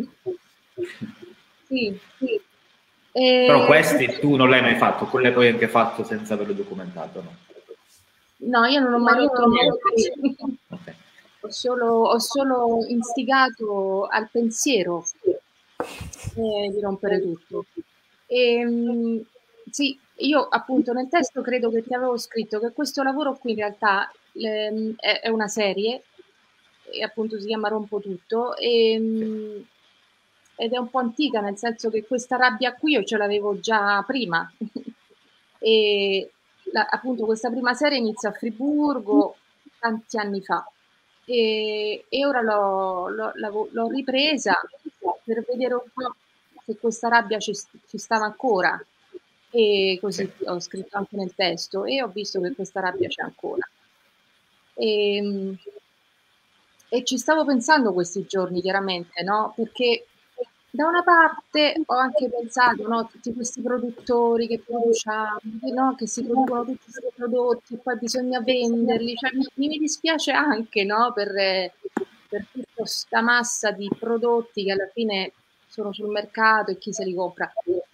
Sì, sì. E... Però questi tu non l'hai mai fatto, quelle poi anche fatto senza averlo documentato, no? No, io non ho mai detto niente. Okay. Ho, solo, ho solo instigato al pensiero eh, di rompere tutto. E, sì, io appunto nel testo credo che ti avevo scritto che questo lavoro qui in realtà eh, è, è una serie, e appunto si chiama Rompo tutto, e, ed è un po' antica, nel senso che questa rabbia qui io ce l'avevo già prima. E la, appunto questa prima serie inizia a Friburgo tanti anni fa e, e ora l'ho ripresa per vedere un po' se questa rabbia ci, ci stava ancora, e così ho scritto anche nel testo e ho visto che questa rabbia c'è ancora. E, e ci stavo pensando questi giorni, chiaramente, no? Perché da una parte ho anche pensato, no, tutti questi produttori che produciamo, no, che si producono tutti questi prodotti e poi bisogna venderli, cioè mi, mi dispiace anche, no, per, per tutta questa massa di prodotti che alla fine sono sul mercato e chi se li compra.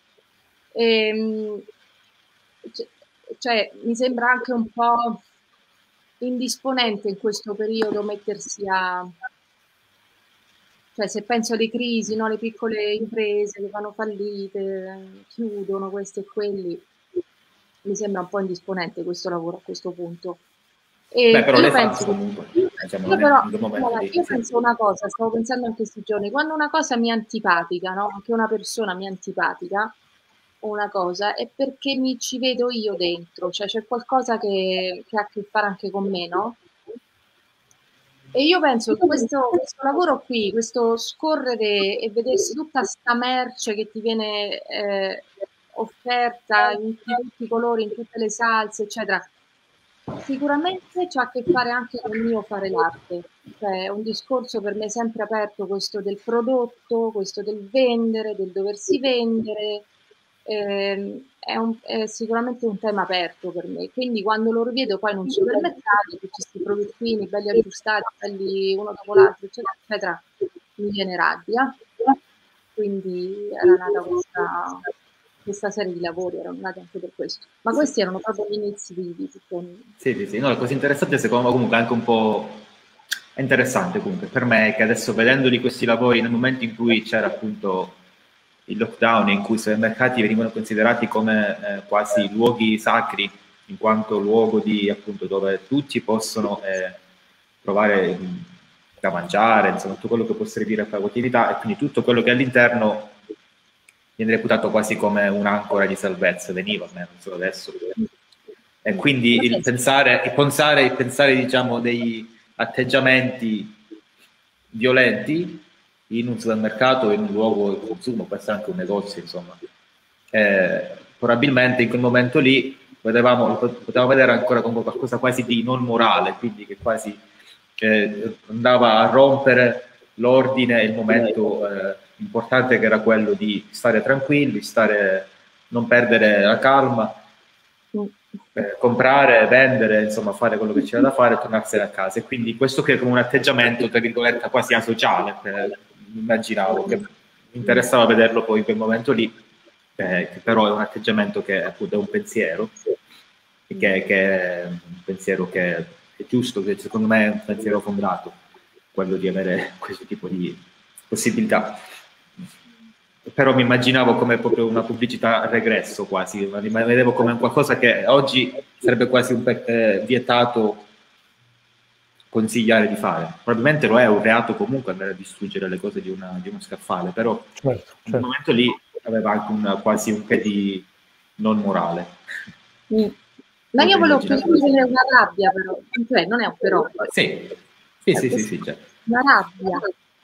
E, cioè, cioè, mi sembra anche un po' indisponente in questo periodo mettersi a... Cioè, se penso alle crisi, no? Le piccole imprese che vanno fallite, chiudono questi e quelli, mi sembra un po' indisponente questo lavoro a questo punto. E Beh, però io le penso, comunque. Diciamo, io però, allora, io penso una cosa, stavo pensando in questi giorni, quando una cosa mi è antipatica, no? Anche una persona mi è antipatica, o una cosa, è perché mi ci vedo io dentro, cioè c'è qualcosa che, che ha a che fare anche con me, no? E io penso che questo, questo lavoro qui, questo scorrere e vedersi tutta sta merce che ti viene eh, offerta in tutti i colori, in tutte le salse, eccetera, sicuramente c'ha a che fare anche con il mio fare l'arte. Cioè, è un discorso per me sempre aperto, questo del prodotto, questo del vendere, del doversi vendere. Eh, è, un, è sicuramente un tema aperto per me, quindi quando lo rivedo poi in un supermercato, tutti questi produttini belli aggiustati, belli uno dopo l'altro, eccetera, eccetera, mi viene rabbia. Quindi era nata questa, questa serie di lavori erano nati anche per questo. Ma questi erano proprio gli inizi di, di tutto. Sì, sì, sì. No, la cosa interessante secondo me comunque anche un po' è interessante comunque per me è che adesso vedendoli questi lavori nel momento in cui c'era appunto il lockdown, in cui i supermercati venivano considerati come eh, quasi luoghi sacri, in quanto luogo di appunto dove tutti possono eh, trovare da mangiare, insomma tutto quello che può servire per la quotidianità e quindi tutto quello che all'interno viene reputato quasi come un'ancora di salvezza, veniva almeno, non solo adesso. E quindi il pensare, il pensare, il pensare diciamo degli atteggiamenti violenti in un supermercato, in un luogo di consumo, può essere anche un negozio, insomma. Eh, probabilmente in quel momento lì vedevamo, potevamo vedere ancora come qualcosa quasi di non morale, quindi che quasi eh, andava a rompere l'ordine e il momento eh, importante che era quello di stare tranquilli, stare, non perdere la calma, eh, comprare, vendere, insomma fare quello che c'era da fare e tornarsene a casa. E quindi questo che è come un atteggiamento, tra virgolette, quasi asociale, eh, immaginavo, che mi interessava vederlo poi in quel momento lì, eh, che però è un atteggiamento che appunto è un pensiero, che, che è un pensiero che è giusto, che secondo me è un pensiero fondato, quello di avere questo tipo di possibilità. Però mi immaginavo come proprio una pubblicità a regresso quasi, ma mi vedevo come qualcosa che oggi sarebbe quasi un eh, vietato consigliare di fare. Probabilmente lo è un reato comunque andare a distruggere le cose di, una, di uno scaffale, però certo, certo. in quel momento lì aveva anche una, quasi un che di non morale. Mm. Ma io volevo più dire una rabbia, però, cioè non è un però. Sì, sì, sì, sì, sì, certo. Una rabbia.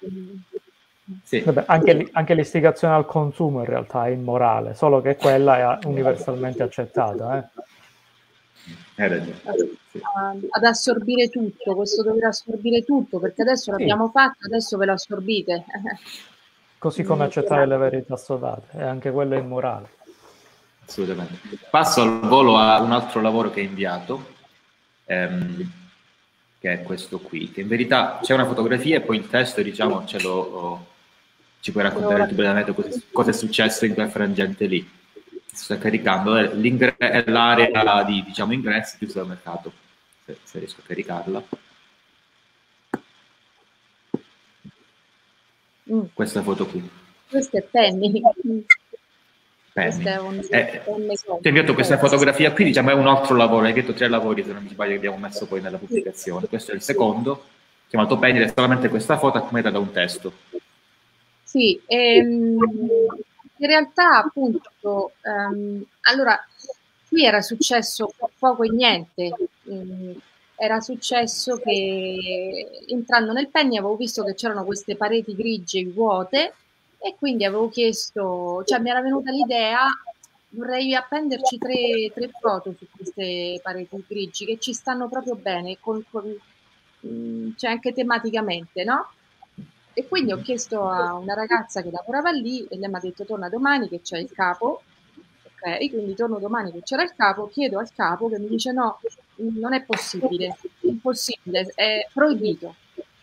Sì. Vabbè, anche, anche l'istigazione al consumo in realtà è immorale, solo che quella è universalmente accettata. Eh. Sì. Ad assorbire tutto, questo dover assorbire tutto, perché adesso l'abbiamo sì. fatto, adesso ve lo assorbite. Così come accettare le verità assodate, e anche quello è immorale. Assolutamente. Passo al volo a un altro lavoro che hai inviato, ehm, che è questo qui, che in verità c'è una fotografia e poi il testo, diciamo, ce lo, oh, ci puoi raccontare tu brevemente cosa è successo in quel frangente lì. Si sta caricando, è l'area di, diciamo, ingressi del supermercato, se, se riesco a caricarla. Mm. Questa foto qui. Questa è Penny. Penny. È un, eh, ti ho inviato questa fotografia qui, diciamo è un altro lavoro, hai detto tre lavori se non mi sbaglio che abbiamo messo poi nella pubblicazione, questo è il secondo, chiamato Penny, è solamente questa foto accompagnata da un testo. Sì, ehm, in realtà appunto, ehm, allora qui era successo poco e niente, ehm, era successo che entrando nel Penny avevo visto che c'erano queste pareti grigie vuote e quindi avevo chiesto, cioè mi era venuta l'idea, vorrei appenderci tre, tre foto su queste pareti grigi che ci stanno proprio bene, con, con, cioè anche tematicamente, no? E quindi ho chiesto a una ragazza che lavorava lì e lei mi ha detto torna domani che c'è il capo, ok? Quindi torno domani che c'era il capo, chiedo al capo che mi dice no, non è possibile, è impossibile, è proibito.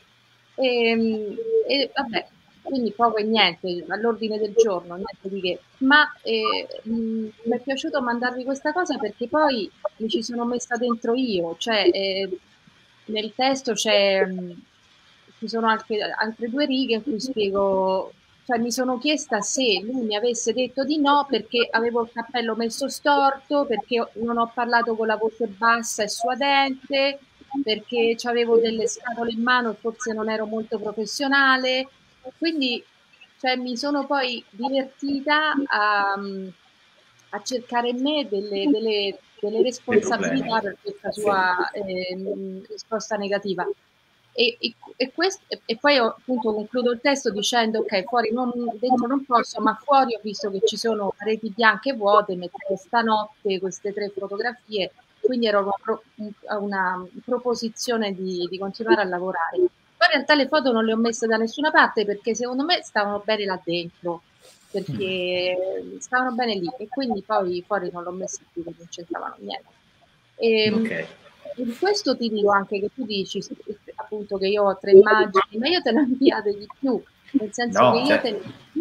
E, e vabbè, quindi poco e niente, all'ordine del giorno, niente di che. Ma eh, mi è piaciuto mandarvi questa cosa perché poi mi ci sono messa dentro io, cioè eh, nel testo c'è, ci sono anche altre due righe in cui spiego, cioè mi sono chiesta se lui mi avesse detto di no perché avevo il cappello messo storto, perché non ho parlato con la voce bassa e suadente, perché avevo delle scatole in mano e forse non ero molto professionale. Quindi cioè, mi sono poi divertita a, a cercare in me delle, delle, delle responsabilità per questa sua eh, risposta negativa. E, e, e, questo, e poi appunto concludo il testo dicendo ok, fuori non, dentro non posso, ma fuori ho visto che ci sono pareti bianche vuote, mettere stanotte queste tre fotografie, quindi era una, pro, una proposizione di, di continuare a lavorare. Poi in realtà le foto non le ho messe da nessuna parte perché secondo me stavano bene là dentro, perché stavano bene lì e quindi poi fuori non l'ho messe più perché non c'entravano niente. E, okay. In questo ti dico anche che tu dici appunto che io ho tre immagini, ma io te ne ho inviate di più, nel senso no, che io, certo. te, io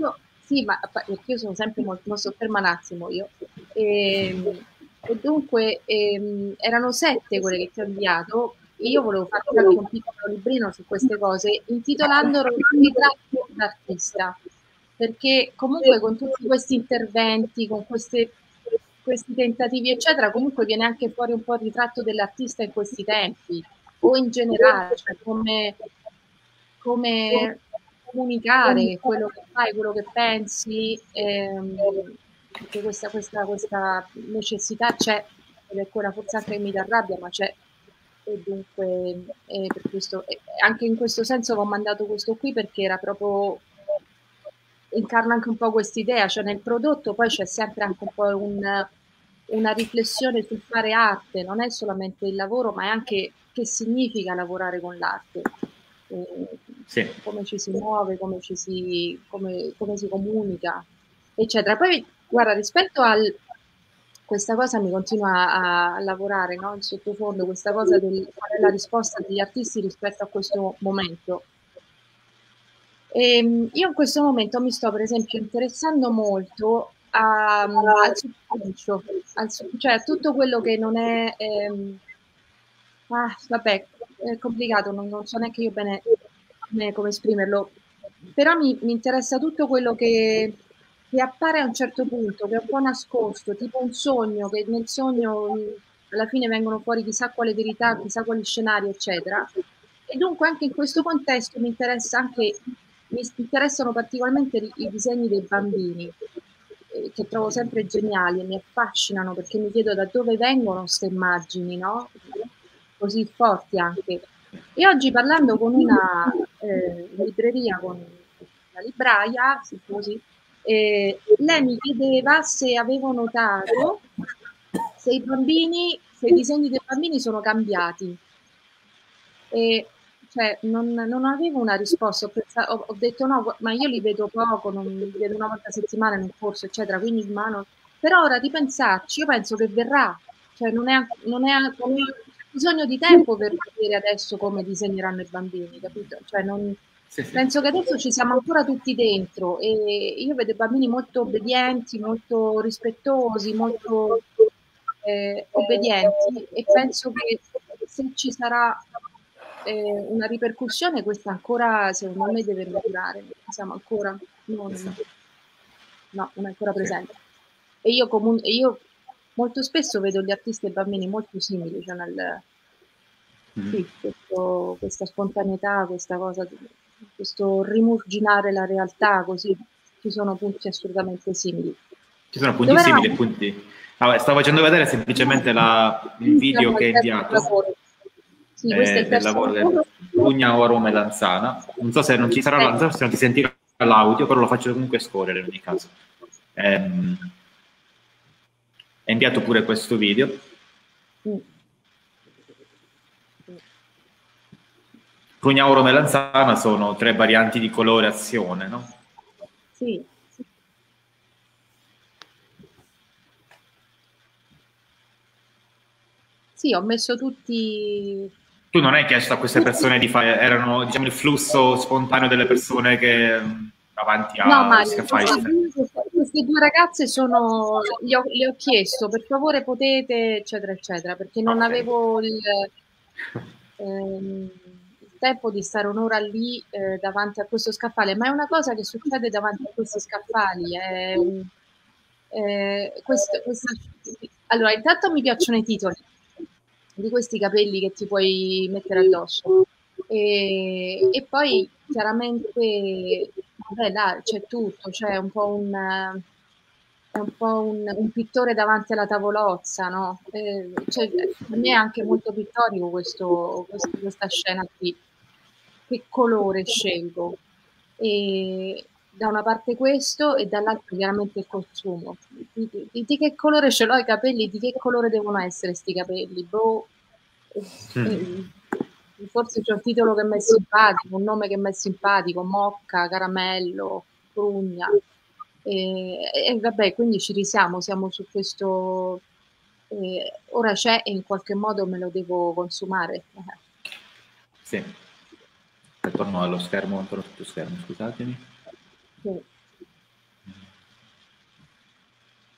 sì, ma perché io sono sempre molto, non sofferma un attimo io. E, e dunque ehm, erano sette quelle che ti ho inviato e io volevo farti anche un piccolo librino su queste cose, intitolandolo Ritratto d'artista, perché comunque con tutti questi interventi, con queste, questi tentativi, eccetera, comunque viene anche fuori un po' il ritratto dell'artista in questi tempi, o in generale, cioè come, come comunicare quello che fai, quello che pensi, ehm, perché questa, questa, questa necessità c'è, ed è quella forse anche che mi dà rabbia, ma c'è. E dunque, eh, per questo, eh, anche in questo senso ho mandato questo qui perché era proprio, incarna anche un po' quest'idea, cioè nel prodotto poi c'è sempre anche un po' un, una riflessione sul fare arte, non è solamente il lavoro, ma è anche che significa lavorare con l'arte. Eh, Sì. come ci si muove, come, ci si, come, come si comunica, eccetera. Poi, guarda, rispetto al questa cosa mi continua a, a lavorare, no? In sottofondo, questa cosa del qual è la risposta degli artisti rispetto a questo momento. E, io in questo momento mi sto, per esempio, interessando molto a, al subconscio, al, cioè a tutto quello che non è... Ehm, ah, vabbè, è complicato, non, non so neanche io bene, bene come esprimerlo, però mi, mi interessa tutto quello che, che appare a un certo punto, che è un po' nascosto, tipo un sogno, che nel sogno mh, alla fine vengono fuori chissà quale verità, chissà quali scenari, eccetera. E dunque anche in questo contesto mi interessa anche, mi interessano particolarmente i, i disegni dei bambini, eh, che trovo sempre geniali e mi affascinano perché mi chiedo da dove vengono queste immagini, no? Così forti anche. E oggi parlando con una eh, libreria, con la libraia, sì, così, eh, lei mi chiedeva se avevo notato se i bambini, se i disegni dei bambini sono cambiati. E cioè, non, non avevo una risposta, ho, pensato, ho, ho detto no, ma io li vedo poco, non, li vedo una volta a settimana in un corso, eccetera, quindi in mano. Però ora di pensarci, io penso che verrà, cioè non è, non è, non è bisogno di tempo per vedere adesso come disegneranno i bambini, capito? Cioè non, Sì, sì. penso che adesso ci siamo ancora tutti dentro e io vedo i bambini molto obbedienti, molto rispettosi, molto eh, obbedienti e penso che se ci sarà eh, una ripercussione, questa ancora secondo me deve maturare, siamo ancora non, no, non è ancora Sì. presente. E io, comun- e io molto spesso vedo gli artisti e i bambini molto simili, cioè nel, Mm. sì, questo- questa spontaneità, questa cosa, questo rimurginare la realtà, così ci sono punti assolutamente simili. Ci sono punti Dove simili e eravamo? punti... Vabbè, stavo facendo vedere semplicemente la- il video Siamo che al hai terzo inviato lavoro. Sì, questo è eh, il del terzo lavoro del lavoro. Prugna Oro Melanzana. Non so se non ci sarà, non so se non ti sentirà l'audio, però lo faccio comunque scorrere in ogni caso. Ehm, hai inviato pure questo video. Mm. Prugna Oro Melanzana sono tre varianti di colorazione, no? Sì. Sì, ho messo tutti... Tu non hai chiesto a queste persone di fare, erano diciamo il flusso spontaneo delle persone che mh, davanti No, agli Mario, scaffali. queste, queste due ragazze sono... Gli ho, le ho chiesto, per favore potete, eccetera, eccetera, perché non Ok. avevo il, ehm, il tempo di stare un'ora lì eh, davanti a questo scaffale, ma è una cosa che succede davanti a questi scaffali. È un, eh, questo, questa... Allora, intanto mi piacciono i titoli di questi capelli che ti puoi mettere addosso. E, e poi chiaramente, vabbè, là c'è tutto, c'è un po' un, è un po' un, un pittore davanti alla tavolozza, no? Eh, cioè, per me è anche molto pittorico questo, questo- questa scena qui. Che colore scelgo? E da una parte questo e dall'altra chiaramente il consumo. Di, di- di che colore ce l'ho i capelli? Di che colore devono essere sti capelli? Boh, eh, Mm. eh, forse c'è un titolo che mi è simpatico, un nome che mi è simpatico, Mocca, Caramello, Prugna. E, e vabbè, quindi ci risiamo, siamo su questo. Eh, ora c'è e in qualche modo me lo devo consumare. Sì. Torno allo schermo, torno sullo schermo, scusatemi. Sì.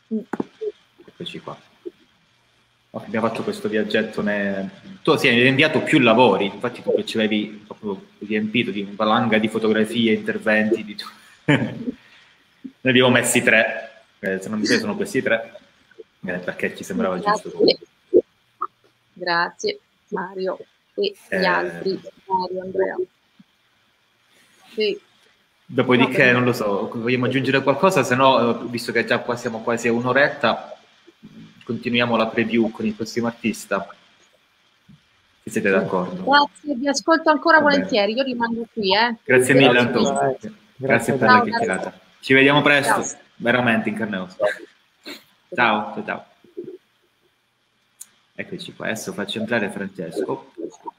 Mm. Eccoci qua. Abbiamo fatto questo viaggetto. Ne... Tu sì, hai inviato più lavori, infatti tu ci avevi proprio riempito di una valanga di fotografie, interventi. Di... ne abbiamo messi tre, eh, se non mi sbaglio sono questi tre, eh, perché ci sembrava Grazie. giusto. Grazie Mario e gli Eh... altri, Mario, Andrea. Sì. Dopodiché, No, non lo so, vogliamo aggiungere qualcosa? Se no, visto che già qua siamo quasi a un'oretta, continuiamo la preview con il prossimo artista. Se siete d'accordo. Grazie, vi ascolto ancora Va volentieri, io rimango qui. Eh. Grazie mille, Antonio. Grazie, Grazie per ciao, la chiacchierata. Ci vediamo presto, ciao. veramente in carne e ossa. Ciao, ciao, ciao. Eccoci qua, adesso faccio entrare Francesco.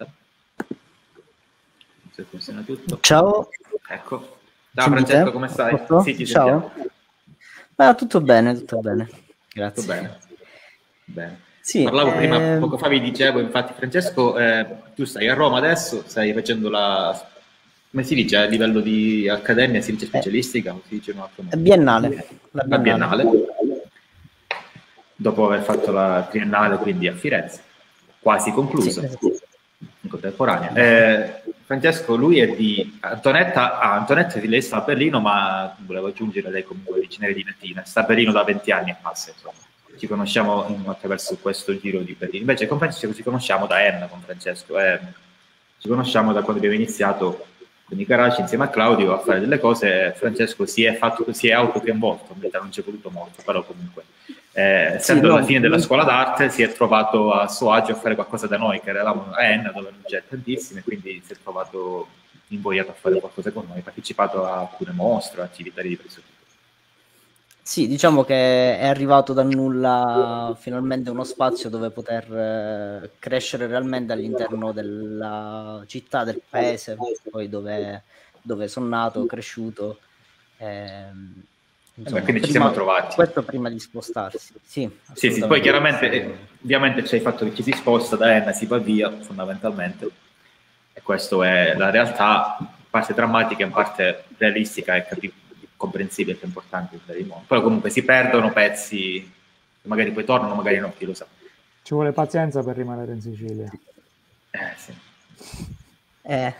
Se funziona tutto. Ciao. Ecco. Ciao Francesco, come stai? Sì, ti Ciao. Ah, tutto bene, tutto bene. Grazie. Tutto bene. Bene. Sì, Parlavo eh... prima, poco fa vi dicevo, infatti Francesco, eh, tu stai a Roma adesso, stai facendo la, come si dice, a livello di accademia, si dice specialistica, o si dice in un altro modo? Biennale. La La biennale. biennale. Dopo aver fatto la triennale, quindi a Firenze, quasi conclusa, Sì. in contemporanea. Eh, Francesco, lui è di Antonetta, ah, Antonetta di lei sta a Berlino, ma volevo aggiungere lei comunque originaria di Latina, sta a Berlino da venti anni e passa, insomma. Ci conosciamo in, attraverso questo giro di Berlino. Invece con Francesco ci conosciamo da Enna, con Francesco, eh, ci conosciamo da quando abbiamo iniziato con i garage insieme a Claudio a fare delle cose. Francesco si è fatto, si è autocoinvolto, in realtà non ci è voluto molto, però comunque eh, essendo sì, alla no, fine della non... scuola d'arte si è trovato a suo agio a fare qualcosa da noi, che eravamo a Enna dove non c'è tantissime, quindi si è trovato invogliato a fare qualcosa con noi, ha partecipato a alcune mostre, attività di diverso tipo. Sì, diciamo che è arrivato dal nulla finalmente uno spazio dove poter eh, crescere realmente all'interno della città, del paese, poi dove, dove sono nato, cresciuto. Ehm, insomma, Beh, quindi prima, ci siamo trovati. Questo prima di spostarsi. Sì, sì, sì, poi chiaramente, eh, ovviamente c'è il fatto che ci si sposta da Enna, si va via, fondamentalmente. E questa è la realtà, in parte drammatica, in parte realistica e capibile. Comprensibile, più importante per il mondo. Poi comunque si perdono pezzi, magari poi tornano, magari no, chi lo sa. Ci vuole pazienza per rimanere in Sicilia. Eh sì. Eh.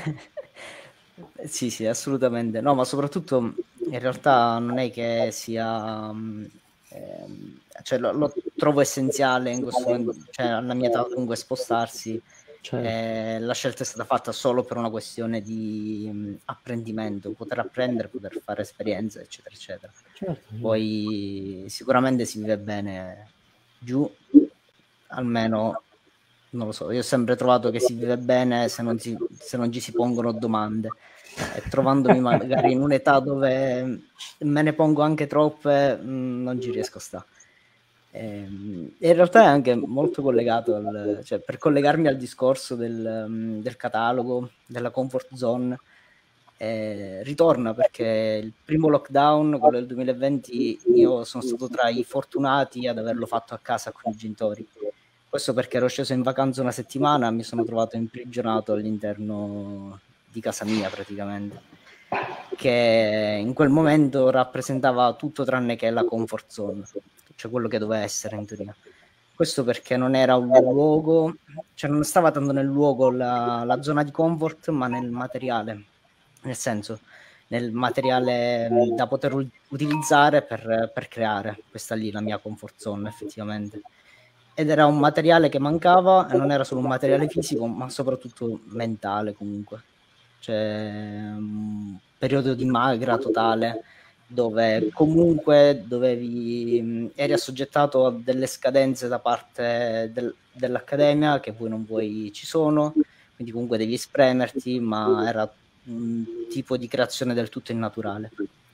sì, sì, assolutamente. No, ma soprattutto in realtà non è che sia... Eh, cioè, lo, lo trovo essenziale in questo momento, cioè alla mia età comunque spostarsi. Certo. Eh, la scelta è stata fatta solo per una questione di mh, apprendimento, poter apprendere, poter fare esperienze, eccetera, eccetera. Certo. Poi sicuramente si vive bene giù, almeno non lo so. Io ho sempre trovato che si vive bene se non, si, se non ci si pongono domande. E trovandomi magari in un'età dove me ne pongo anche troppe, mh, non ci riesco a stare. Eh, in realtà è anche molto collegato al, cioè, per collegarmi al discorso del, um, del catalogo, della comfort zone, eh, ritorna perché il primo lockdown, quello del duemilaventi, io sono stato tra i fortunati ad averlo fatto a casa con i genitori. Questo perché ero sceso in vacanza una settimana e mi sono trovato imprigionato all'interno di casa mia praticamente, che in quel momento rappresentava tutto tranne che la comfort zone, cioè quello che doveva essere in teoria. Questo perché non era un luogo, cioè non stava tanto nel luogo la, la zona di comfort, ma nel materiale, nel senso nel materiale da poter u- utilizzare per, per creare. Questa lì la mia comfort zone effettivamente. Ed era un materiale che mancava, e non era solo un materiale fisico, ma soprattutto mentale comunque. Cioè un periodo di magra totale, dove comunque dovevi, eri assoggettato a delle scadenze da parte del, dell'accademia che poi non vuoi ci sono, quindi comunque devi esprimerti, ma era un tipo di creazione del tutto innaturale.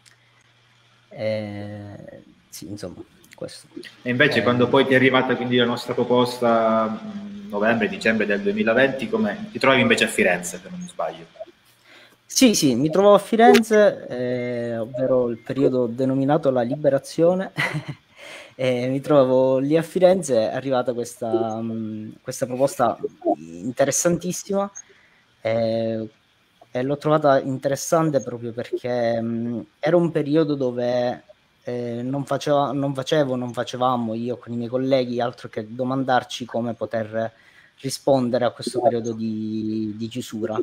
E, sì, insomma, questo. E invece eh, quando poi ti è arrivata quindi la nostra proposta mh, novembre, dicembre del duemilaventi, come ti trovi invece a Firenze, se non mi sbaglio? Sì, sì, mi trovo a Firenze, eh, ovvero il periodo denominato la Liberazione, e mi trovo lì a Firenze, è arrivata questa, mh, questa proposta interessantissima, eh, e l'ho trovata interessante proprio perché mh, era un periodo dove eh, non, faceva, non facevo, non facevamo io con i miei colleghi altro che domandarci come poter rispondere a questo periodo di, di chiusura,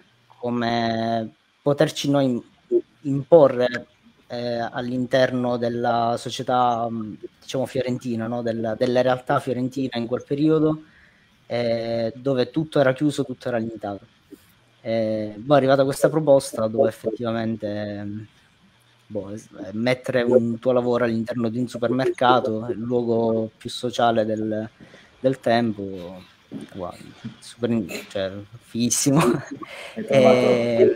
come poterci noi imporre eh, all'interno della società, diciamo, fiorentina, no? Del, della realtà fiorentina in quel periodo, eh, dove tutto era chiuso, tutto era limitato. Eh, boh, è arrivata questa proposta dove effettivamente boh, mettere un tuo lavoro all'interno di un supermercato, il luogo più sociale del, del tempo, wow, super, cioè, fighissimo. E,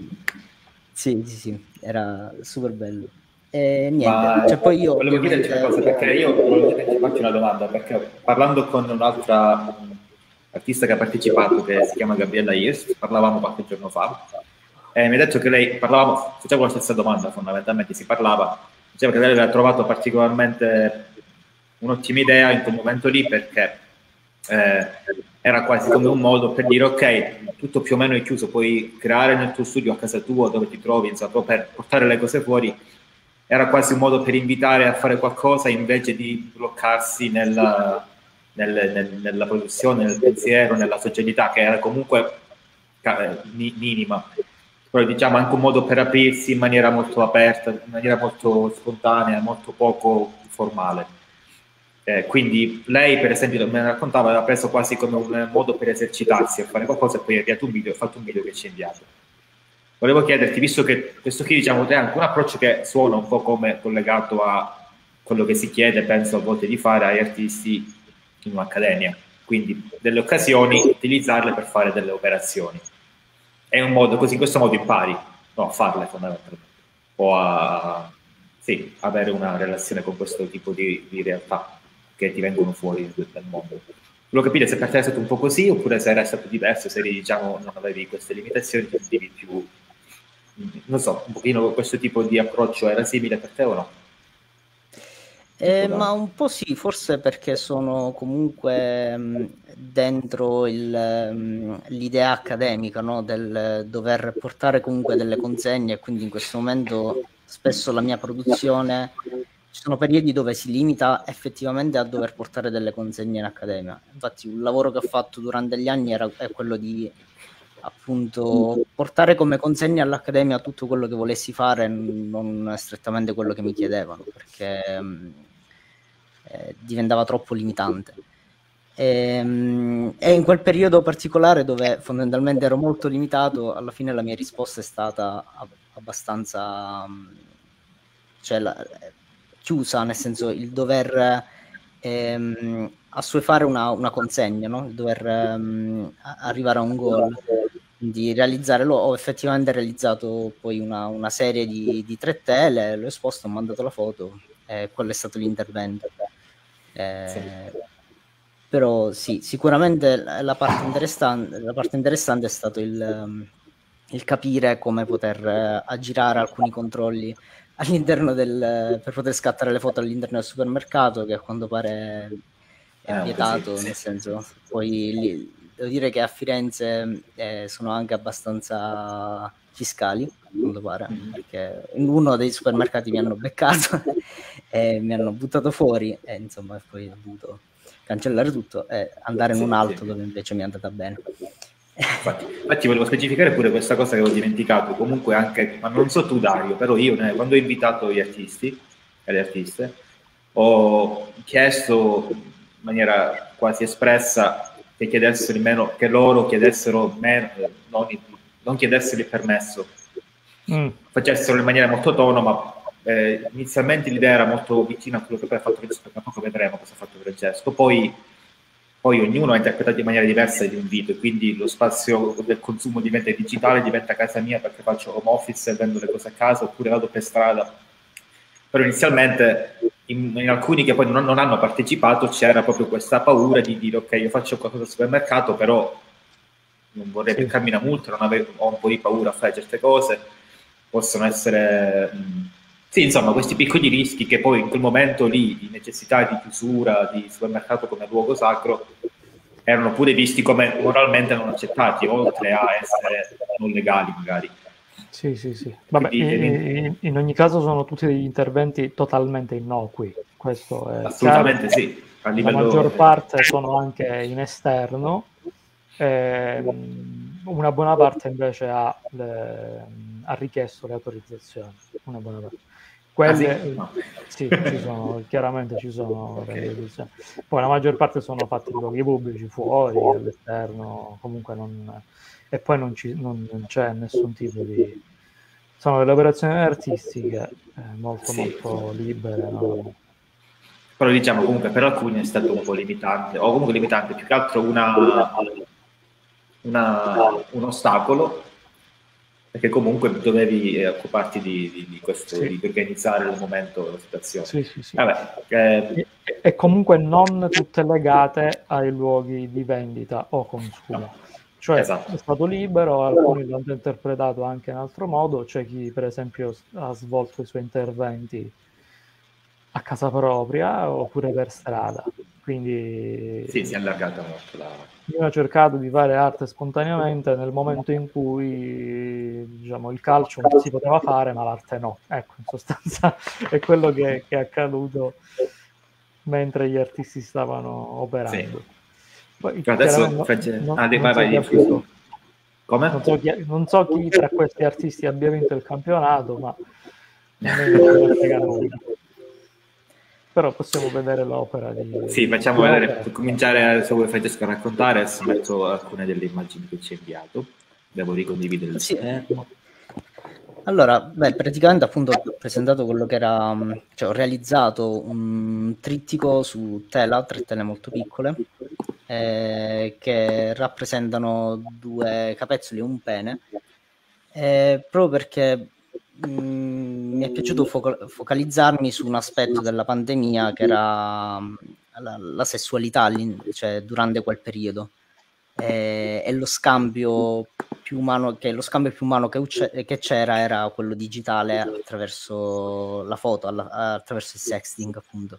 sì, sì, sì, era super bello. E niente, Ma cioè, poi io volevo chiederti una cosa, perché io volevo farti una domanda, perché parlando con un'altra artista che ha partecipato, che si chiama Gabriella Hirst, parlavamo qualche giorno fa, e mi ha detto che lei, parlavamo, facevo la stessa domanda, fondamentalmente si parlava, diceva che lei aveva trovato particolarmente un'ottima idea in quel momento lì, perché eh, era quasi come un modo per dire ok, tutto più o meno è chiuso, puoi creare nel tuo studio a casa tua, dove ti trovi, insomma, per portare le cose fuori, era quasi un modo per invitare a fare qualcosa invece di bloccarsi nella, nel, nel, nella produzione, nel pensiero, nella socialità, che era comunque eh, minima. Però diciamo anche un modo per aprirsi in maniera molto aperta, in maniera molto spontanea, molto poco formale. Eh, quindi lei, per esempio, me ne raccontava, aveva preso quasi come un modo per esercitarsi a fare qualcosa e poi ha inviato un video, ha fatto un video che ci ha inviato. Volevo chiederti, visto che questo qui, diciamo, è anche un approccio che suona un po' come collegato a quello che si chiede, penso a volte di fare ai artisti in un'accademia, quindi delle occasioni, utilizzarle per fare delle operazioni. È un modo, così in questo modo impari, no, a farle fondamentalmente, o a sì, avere una relazione con questo tipo di, di realtà che ti vengono fuori dal mondo. Volevo capire se per te è stato un po' così, oppure se era stato diverso, se eri, diciamo, non avevi queste limitazioni, ti sentivi più, non so, un pochino questo tipo di approccio era simile per te o no? Eh, ma un po' sì, forse perché sono comunque mh, dentro il, mh, l'idea accademica, no? Del dover portare comunque delle consegne, e quindi in questo momento spesso la mia produzione, ci sono periodi dove si limita effettivamente a dover portare delle consegne in accademia. Infatti un lavoro che ho fatto durante gli anni era è quello di appunto portare come consegne all'accademia tutto quello che volessi fare, non strettamente quello che mi chiedevano, perché eh, diventava troppo limitante. E, e in quel periodo particolare dove fondamentalmente ero molto limitato, alla fine la mia risposta è stata abbastanza cioè, la, chiusa, nel senso il dover ehm, assuefare una, una consegna, no? Il dover ehm, arrivare a un goal, di realizzare, ho effettivamente realizzato poi una, una serie di, di tre tele, l'ho esposto, ho mandato la foto e quello è stato l'intervento. Eh, sì. Però sì, sicuramente la parte interessante, la parte interessante è stato il, il capire come poter aggirare alcuni controlli all'interno del, per poter scattare le foto all'interno del supermercato, che a quanto pare è ah, vietato, così, nel sì. senso, poi li, devo dire che a Firenze eh, sono anche abbastanza fiscali, a quanto pare, mm-hmm. perché in uno dei supermercati mi hanno beccato e mi hanno buttato fuori e insomma poi ho dovuto cancellare tutto e andare in sì, un altro sì. dove invece mi è andata bene. Infatti, infatti volevo specificare pure questa cosa che ho dimenticato, comunque anche, ma non so tu Dario, però io eh, quando ho invitato gli artisti e le artiste ho chiesto in maniera quasi espressa che chiedessero meno, che loro chiedessero meno, non, non chiedessero il permesso, mm. facessero in maniera molto autonoma. Eh, inizialmente l'idea era molto vicina a quello che poi ha fatto Francesco, tra poco vedremo cosa ha fatto Francesco, poi, poi ognuno ha interpretato in maniera diversa di un video, quindi lo spazio del consumo diventa digitale, diventa casa mia perché faccio home office e vendo le cose a casa oppure vado per strada. Però inizialmente in, in alcuni che poi non, non hanno partecipato c'era proprio questa paura di dire ok, io faccio qualcosa al supermercato, però non vorrei sì. beccarmi una multa, non avevo, ho un po' di paura a fare certe cose, possono essere mh, sì, insomma, questi piccoli rischi che poi in quel momento lì di necessità di chiusura di supermercato come luogo sacro erano pure visti come moralmente non accettati, oltre a essere non legali magari. Sì, sì, sì. Vabbè, Quindi, in, in- in ogni caso sono tutti degli interventi totalmente innocui, questo è assolutamente chiaro. sì, a La livello... maggior parte sono anche in esterno, ehm, una buona parte invece ha, le- ha richiesto le autorizzazioni, una buona parte. Ah sì? Quelle, No. sì, ci sono, chiaramente ci sono le Ok. autorizzazioni. Poi la maggior parte sono fatti in luoghi pubblici, fuori, all'esterno, comunque non... E poi non, ci, non, non c'è nessun tipo di... Sono delle operazioni artistiche eh, molto Sì. molto libere, no? Però diciamo comunque per alcuni è stato un po' limitante, o comunque limitante, più che altro una, una, un ostacolo, perché comunque dovevi eh, occuparti di, di, di questo, Sì. di organizzare il momento, la situazione. Sì, sì, sì. Vabbè, eh, E, e comunque non tutte legate ai luoghi di vendita o consumo. no, Cioè esatto. è stato libero, alcuni l'hanno interpretato anche in altro modo, c'è chi per esempio ha svolto i suoi interventi a casa propria oppure per strada. Quindi Sì, si è allargata molto la... io ho cercato di fare arte spontaneamente nel momento in cui, diciamo, il calcio si poteva fare, ma l'arte no. Ecco, in sostanza è quello che, che è accaduto mentre gli artisti stavano operando. Sì. Poi, Adesso chiaramente, non... non, ah, non vai, si è vai, capito. come? Non so, chi, non so chi tra questi artisti abbia vinto il campionato, ma a me non me ne frega nulla. Però possiamo vedere l'opera di... Sì, facciamo di vedere, opera. per cominciare, se vuoi Francesco a raccontare, adesso metto alcune delle immagini che ci hai inviato, devo ricondividere il Sì. schermo. Allora, beh, praticamente appunto ho presentato quello che era, cioè ho realizzato un trittico su tela, tre tele molto piccole, eh, che rappresentano due capezzoli e un pene, eh, proprio perché mh, mi è piaciuto foco- focalizzarmi su un aspetto della pandemia che era mh, la, la sessualità all'in- cioè, durante quel periodo, eh, e lo scambio più umano che lo scambio più umano che, ucce- che c'era era quello digitale attraverso la foto, alla- attraverso il sexting appunto.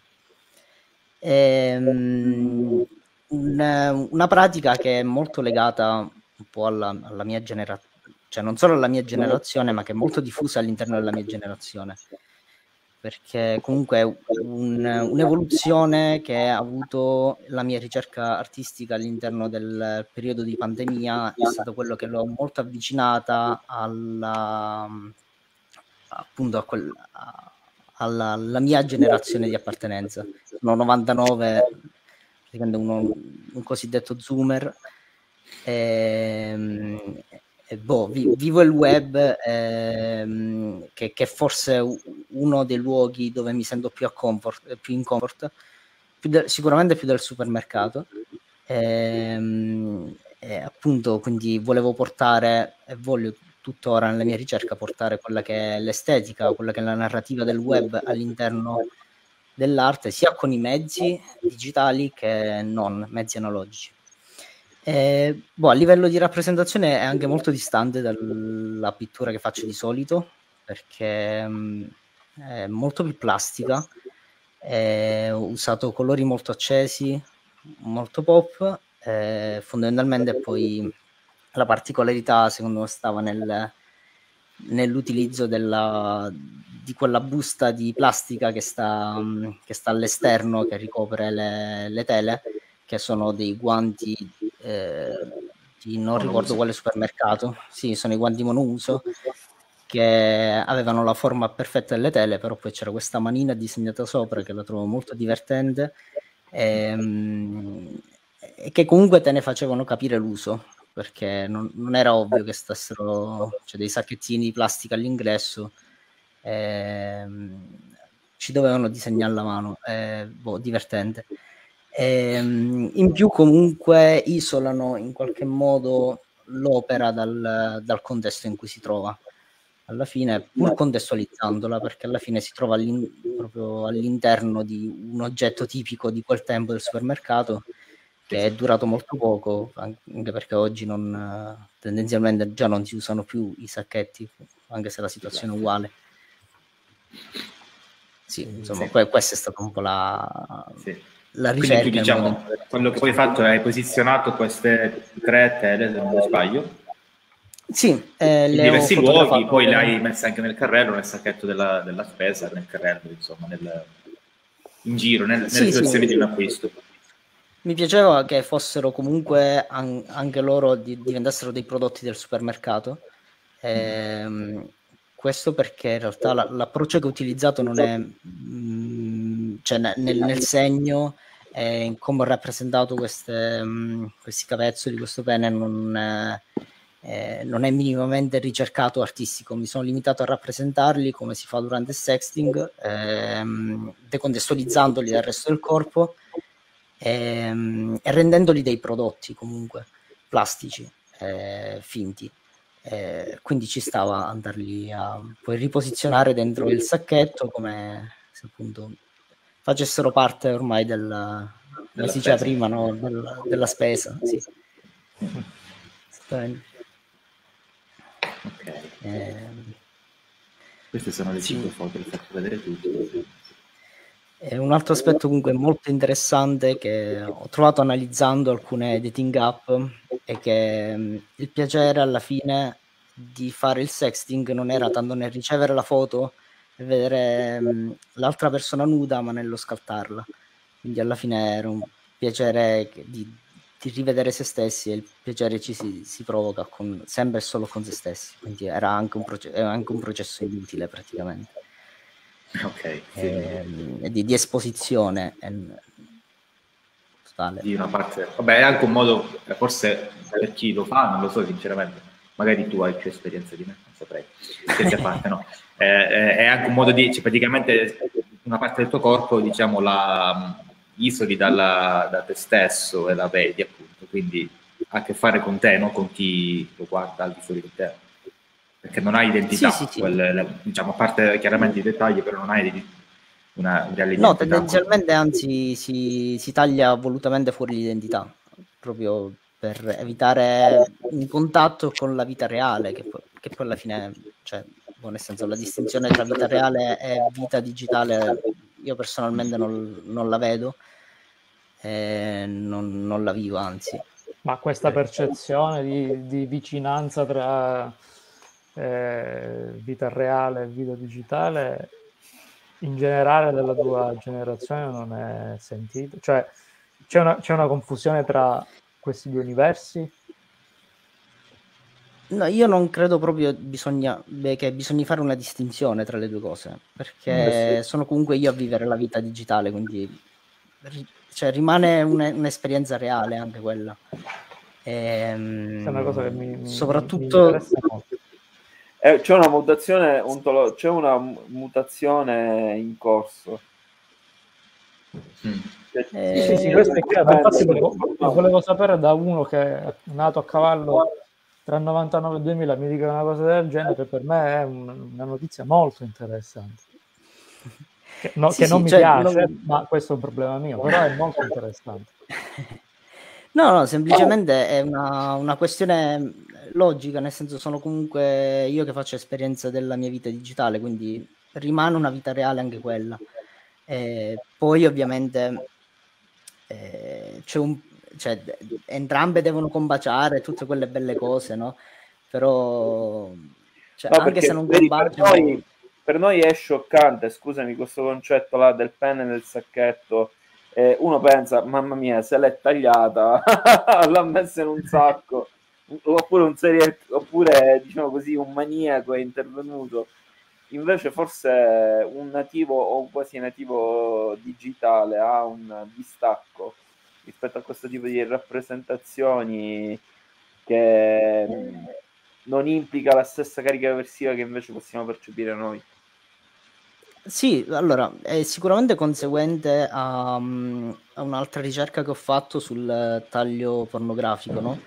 Ehm, un- una pratica che è molto legata un po' alla, alla mia generazione, cioè non solo alla mia generazione, ma che è molto diffusa all'interno della mia generazione, perché comunque un, un'evoluzione che ha avuto la mia ricerca artistica all'interno del periodo di pandemia è stato quello che l'ho molto avvicinata alla, appunto a quel, a, alla, alla mia generazione di appartenenza. Sono novantanove, praticamente uno, un cosiddetto zoomer. E, e boh, vi, vivo il web, ehm, che, che forse è uno dei luoghi dove mi sento più, a comfort, più in comfort, più de, sicuramente più del supermercato. E, e appunto, quindi volevo portare e voglio tuttora nella mia ricerca portare quella che è l'estetica, quella che è la narrativa del web all'interno dell'arte, sia con i mezzi digitali che non, mezzi analogici. Eh, boh, a livello di rappresentazione è anche molto distante dalla pittura che faccio di solito, perché mh, è molto più plastica, eh, ho usato colori molto accesi, molto pop, eh, fondamentalmente poi la particolarità secondo me stava nel, nell'utilizzo della, di quella busta di plastica che sta, che sta all'esterno, che ricopre le, le tele, che sono dei guanti eh, di non ricordo quale supermercato, sì, sono i guanti monouso, che avevano la forma perfetta delle tele, però poi c'era questa manina disegnata sopra che la trovo molto divertente, e, e che comunque te ne facevano capire l'uso, perché non, non era ovvio che stessero, cioè, dei sacchettini di plastica all'ingresso, ehm, ci dovevano disegnare la mano, eh, boh, divertente. Ehm, in più comunque isolano in qualche modo l'opera dal, dal contesto in cui si trova, alla fine, pur contestualizzandola, perché alla fine si trova all'in, proprio all'interno di un oggetto tipico di quel tempo del supermercato, che è durato molto poco, anche perché oggi non, tendenzialmente già non si usano più i sacchetti, anche se la situazione è uguale. Sì, insomma, sì. Questa è stata un po' la, sì. la ricerca. Quindi tu, diciamo, quello che poi hai fatto è hai posizionato queste tre tele, se non mi sbaglio, Sì, eh, in le diversi ho luoghi, fotografato- poi le hai messe anche nel carrello, nel sacchetto della, della spesa, nel carrello, insomma, nel, in giro, nel, nelle Sì, sì, situazioni sì. di un acquisto. Mi piaceva che fossero comunque an- anche loro di- diventassero dei prodotti del supermercato. Ehm, questo perché in realtà la- l'approccio che ho utilizzato non è mm, cioè ne- nel, nel segno e in come ho rappresentato queste, mm, questi capezzoli, questo pene non è, eh, non è minimamente ricercato artistico. Mi sono limitato a rappresentarli come si fa durante il sexting, ehm, decontestualizzandoli dal resto del corpo ehm, e rendendoli dei prodotti comunque plastici, eh, finti. Eh, quindi ci stava andarli a poi riposizionare dentro il sacchetto come se appunto facessero parte ormai del, come Della si diceva spesa. prima, no? Del- della spesa. Sì. Esattamente. Ok. Ehm, Queste sono le sì. cinque foto, le faccio vedere tutte. E un altro aspetto comunque molto interessante che ho trovato analizzando alcune dating app è che mh, il piacere alla fine di fare il sexting non era tanto nel ricevere la foto e vedere mh, l'altra persona nuda, ma nello scattarla. Quindi alla fine era un piacere che- di, di rivedere se stessi, e il piacere ci si, si provoca con, sempre e solo con se stessi. Quindi era anche un, proce- era anche un processo inutile praticamente. Ok, sì. Ehm, di, di esposizione ehm, totale. Di una parte, vabbè, è anche un modo, eh, forse per chi lo fa, non lo so sinceramente, magari tu hai più esperienza di me, non saprei, scherzi a parte, no? Eh, eh, è anche un modo di, cioè, praticamente una parte del tuo corpo, diciamo, la mh, isoli dalla, da te stesso e la vedi, appunto, quindi ha a che fare con te, non con chi lo guarda al di fuori di te, perché non hai identità, Sì, sì, sì. quel, diciamo, a parte chiaramente i dettagli, però non hai una reale No, identità. tendenzialmente anzi si, si taglia volutamente fuori l'identità, proprio per evitare un contatto con la vita reale, che poi, che poi alla fine, cioè, boh, nel senso, la distinzione tra vita reale e vita digitale io personalmente non, non la vedo, e non, non la vivo, anzi. Ma questa percezione di, di vicinanza tra eh, vita reale e vita digitale in generale della tua generazione non è sentito? Cioè c'è una, c'è una confusione tra questi due universi? No, io non credo proprio bisogna, beh, che bisogna fare una distinzione tra le due cose, perché sono comunque io a vivere la vita digitale, quindi ri- cioè, rimane un- un'esperienza reale anche quella. Ehm, È una cosa che mi, mi- mi soprattutto interessa molto. Eh, c'è una mutazione, un tolo- c'è una m- mutazione in corso. Mm. Cioè, eh, Sì, sì, questo è chiaro. Infatti volevo, volevo sapere da uno che è nato a cavallo tra novantanove e duemila mi dica una cosa del genere, per me è un- una notizia molto interessante. Che, no- sì, che non sì, mi cioè, piace, non- ma questo è un problema mio, però è molto interessante. No, no, semplicemente è una, una questione logica, nel senso sono comunque io che faccio esperienza della mia vita digitale, quindi rimane una vita reale anche quella. Eh, poi ovviamente eh, c'è un, cioè, d- entrambe devono combaciare tutte quelle belle cose, no? Però cioè, no, anche perché se non vedi, per, combaciano, noi, per noi è scioccante, scusami, questo concetto là del penne nel sacchetto. Eh, uno pensa, mamma mia, se l'è tagliata, l'ha messa in un sacco, oppure un serie, oppure diciamo così, un maniaco è intervenuto. Invece forse un nativo o quasi nativo digitale ha un distacco rispetto a questo tipo di rappresentazioni che mh, non implica la stessa carica versiva che invece possiamo percepire noi. sì, allora è sicuramente conseguente a, mm, a un'altra ricerca che ho fatto sul taglio pornografico, no?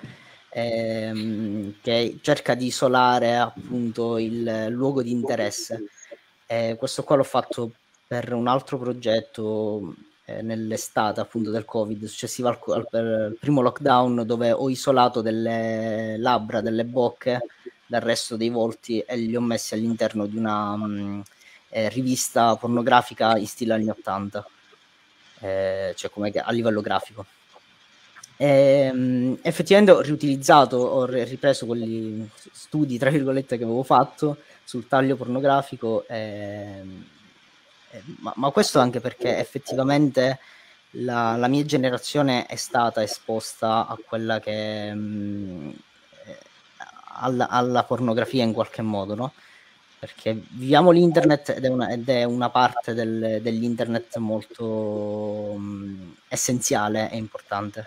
Ehm, che cerca di isolare appunto il luogo di interesse. Eh, questo qua l'ho fatto per un altro progetto eh, nell'estate appunto del Covid, successiva al, al- al primo lockdown, dove ho isolato delle labbra, delle bocche dal resto dei volti e li ho messi all'interno di una mh, eh, rivista pornografica in stile anni ottanta, eh, cioè come a livello grafico. E, effettivamente ho riutilizzato, ho ripreso quelli studi tra virgolette che avevo fatto sul taglio pornografico, e, e, ma, ma questo anche perché effettivamente la, la mia generazione è stata esposta a quella che mh, alla, alla pornografia in qualche modo, no? Perché viviamo l'internet ed è una, ed è una parte del, dell'internet molto mh, essenziale e importante.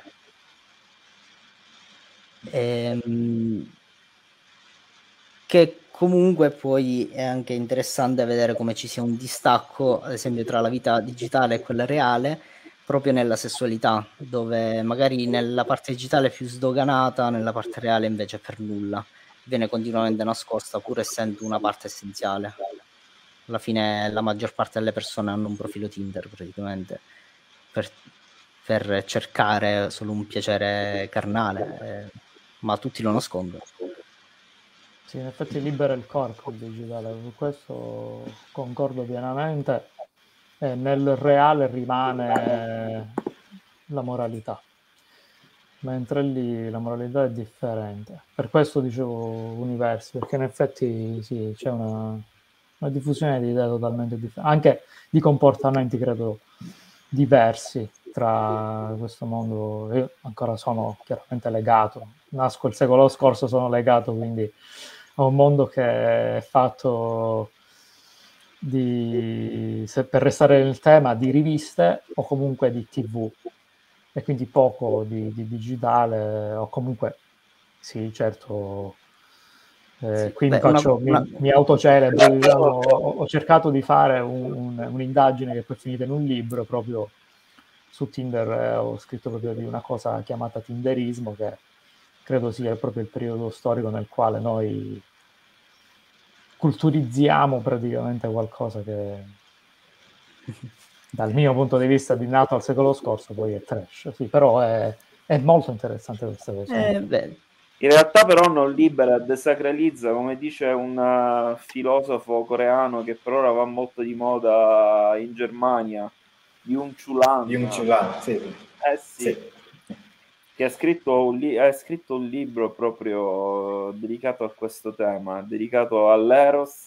Ehm, che comunque poi è anche interessante vedere come ci sia un distacco, ad esempio, tra la vita digitale e quella reale, proprio nella sessualità, dove magari nella parte digitale è più sdoganata, nella parte reale invece per nulla, viene continuamente nascosta, pur essendo una parte essenziale. Alla fine la maggior parte delle persone hanno un profilo Tinder praticamente per, per cercare solo un piacere carnale, eh, ma tutti lo nascondono. Sì, in effetti libera il corpo il digitale, su questo concordo pienamente, e nel reale rimane la moralità, mentre lì la moralità è differente. Per questo dicevo universi, perché in effetti sì, c'è una, una diffusione di idee totalmente differenti, anche di comportamenti credo diversi tra questo mondo. Io ancora sono chiaramente legato, nasco il secolo scorso, sono legato quindi a un mondo che è fatto di, se per restare nel tema, di riviste o comunque di tivù, e quindi poco di, di digitale, o comunque sì, certo. Eh, Sì, qui mi beh, una, faccio, una... mi, mi autocelebro, diciamo, ho, ho cercato di fare un, un, un'indagine che poi è finita in un libro proprio su Tinder, eh, ho scritto proprio di una cosa chiamata tinderismo, che credo sia proprio il periodo storico nel quale noi culturizziamo praticamente qualcosa che dal mio punto di vista di nato al secolo scorso poi è trash, sì, però è, è molto interessante questa cosa. Eh, beh, in realtà però non libera, desacralizza, come dice un uh, filosofo coreano che per ora va molto di moda in Germania, Byung-Chul Han. Byung-Chul Han, sì. Eh sì. Sì. Che ha scritto, un li- ha scritto un libro proprio dedicato a questo tema, dedicato all'Eros,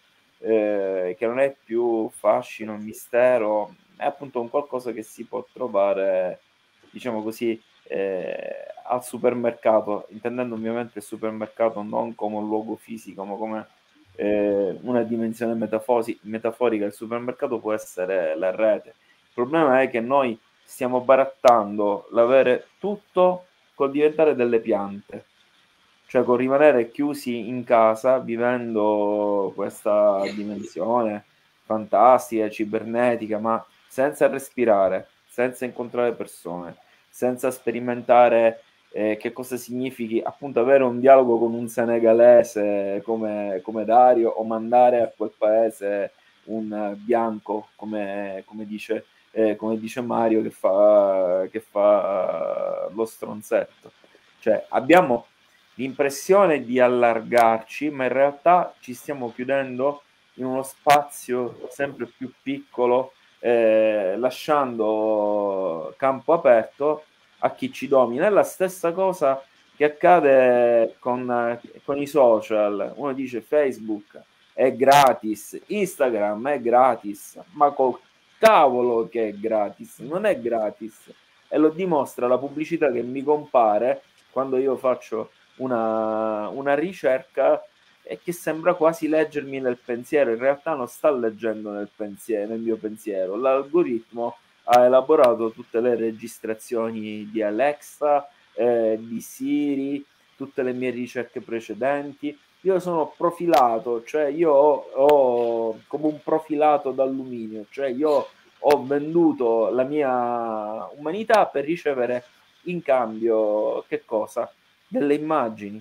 eh, che non è più fascino, mistero, è appunto un qualcosa che si può trovare, diciamo così, eh, al supermercato, intendendo ovviamente il supermercato non come un luogo fisico, ma come eh, una dimensione metafosi- metaforica. Il supermercato può essere la rete. Il problema è che noi stiamo barattando l'avere tutto col diventare delle piante, cioè con rimanere chiusi in casa vivendo questa dimensione fantastica, cibernetica, ma senza respirare, senza incontrare persone, senza sperimentare eh, che cosa significhi appunto avere un dialogo con un senegalese come, come Dario, o mandare a quel paese un bianco come, come dice eh, come dice Mario, che fa, che fa lo stronzetto. Cioè abbiamo l'impressione di allargarci, ma in realtà ci stiamo chiudendo in uno spazio sempre più piccolo, eh, lasciando campo aperto a chi ci domina. È la stessa cosa che accade con, con i social. Uno dice Facebook è gratis, Instagram è gratis, ma col cavolo che è gratis, non è gratis, e lo dimostra la pubblicità che mi compare quando io faccio una, una ricerca, e che sembra quasi leggermi nel pensiero. In realtà non sta leggendo nel, pensiero, nel mio pensiero. L'algoritmo ha elaborato tutte le registrazioni di Alexa, eh, di Siri, tutte le mie ricerche precedenti. Io sono profilato, cioè io ho, ho come un profilato d'alluminio, cioè io ho venduto la mia umanità per ricevere in cambio che cosa? Delle immagini.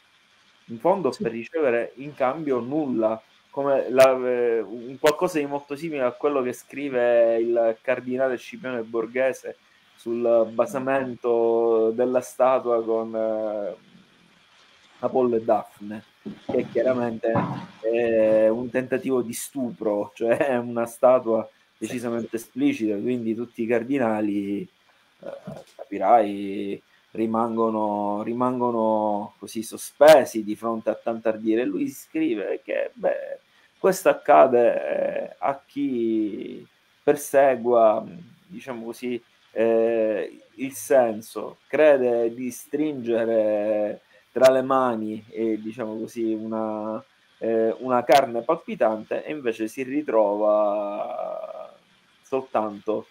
In fondo Sì. per ricevere in cambio nulla, come la, eh, un qualcosa di molto simile a quello che scrive il cardinale Scipione Borghese sul basamento della statua con eh, Apollo e Daphne, che chiaramente è un tentativo di stupro, cioè è una statua decisamente esplicita, quindi tutti i cardinali, eh, capirai, rimangono, rimangono così sospesi di fronte a tanto ardire. Lui scrive che beh, questo accade a chi persegua, diciamo così, eh, il senso, crede di stringere tra le mani e diciamo così una, eh, una carne palpitante e invece si ritrova soltanto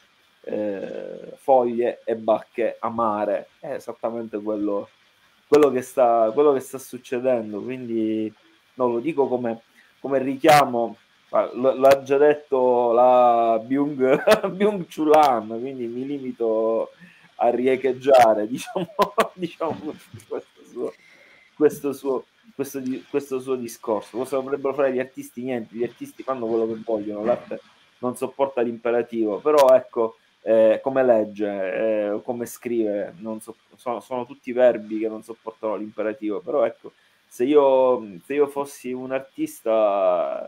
eh, foglie e bacche amare. È esattamente quello, quello, che sta, quello che sta succedendo, quindi non lo dico come, come richiamo, l'ha già detto la Byung, Byung Chulan, quindi mi limito a riecheggiare diciamo, diciamo questo suo, questo suo questo, questo suo discorso. Cosa dovrebbero fare gli artisti? Niente, gli artisti fanno quello che vogliono, l'arte non sopporta l'imperativo, però ecco, eh, come legge, eh, come scrive, non so, sono, sono tutti verbi che non sopportano l'imperativo, però ecco, se io, se io fossi un artista,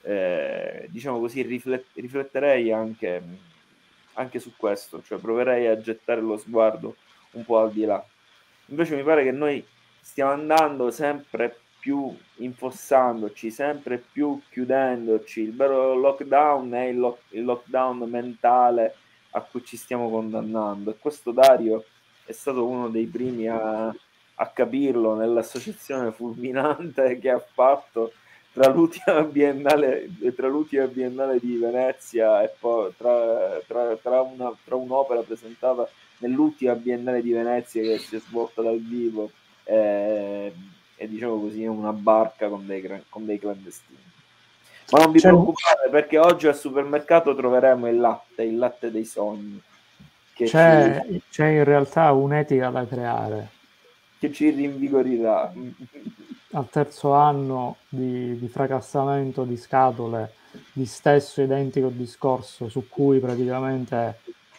eh, diciamo così, riflet, rifletterei anche, anche su questo, cioè proverei a gettare lo sguardo un po' al di là. Invece mi pare che noi stiamo andando sempre più infossandoci, sempre più chiudendoci. Il vero lockdown è il, lock, il lockdown mentale a cui ci stiamo condannando, e questo Dario è stato uno dei primi a, a capirlo nell'associazione fulminante che ha fatto tra l'ultima biennale, tra l'ultima biennale di Venezia e poi tra, tra, tra, una, tra un'opera presentata nell'ultima biennale di Venezia che si è svolta dal vivo e, e diciamo così una barca con dei, con dei clandestini. Ma non vi preoccupate, perché oggi al supermercato troveremo il latte, il latte dei sogni. Che c'è, ci, c'è in realtà un'etica da creare. Che ci rinvigorirà. Al terzo anno di, di fracassamento di scatole, di stesso identico discorso su cui praticamente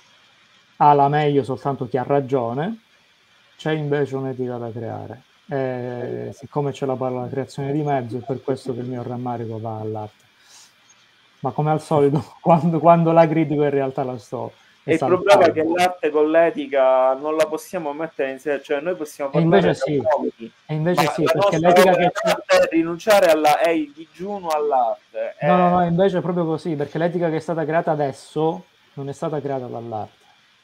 ha la meglio soltanto chi ha ragione, c'è invece un'etica da creare. E siccome c'è la parola creazione di mezzo, è per questo che il mio rammarico va all'arte. Ma come al solito, quando, quando la critico in realtà la sto e il problema è che l'arte con l'etica non la possiamo mettere insieme, cioè noi possiamo parlare invece sì, uomini, e invece ma sì, la perché nostra l'etica che è rinunciare alla, è il digiuno all'arte. No, è... no, no, invece è proprio così, perché l'etica che è stata creata adesso non è stata creata dall'arte.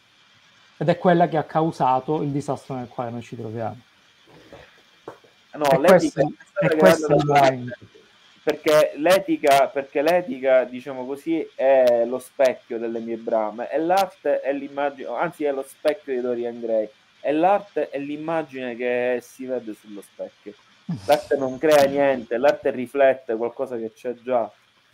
Ed è quella che ha causato il disastro nel quale noi ci troviamo. No, e l'etica questo è, questo è il momento. Perché l'etica, perché l'etica, diciamo così, è lo specchio delle mie brame, e l'arte è l'immagine, anzi è lo specchio di Dorian Gray, e l'arte è l'immagine che si vede sullo specchio. L'arte non crea niente, l'arte riflette qualcosa che c'è già.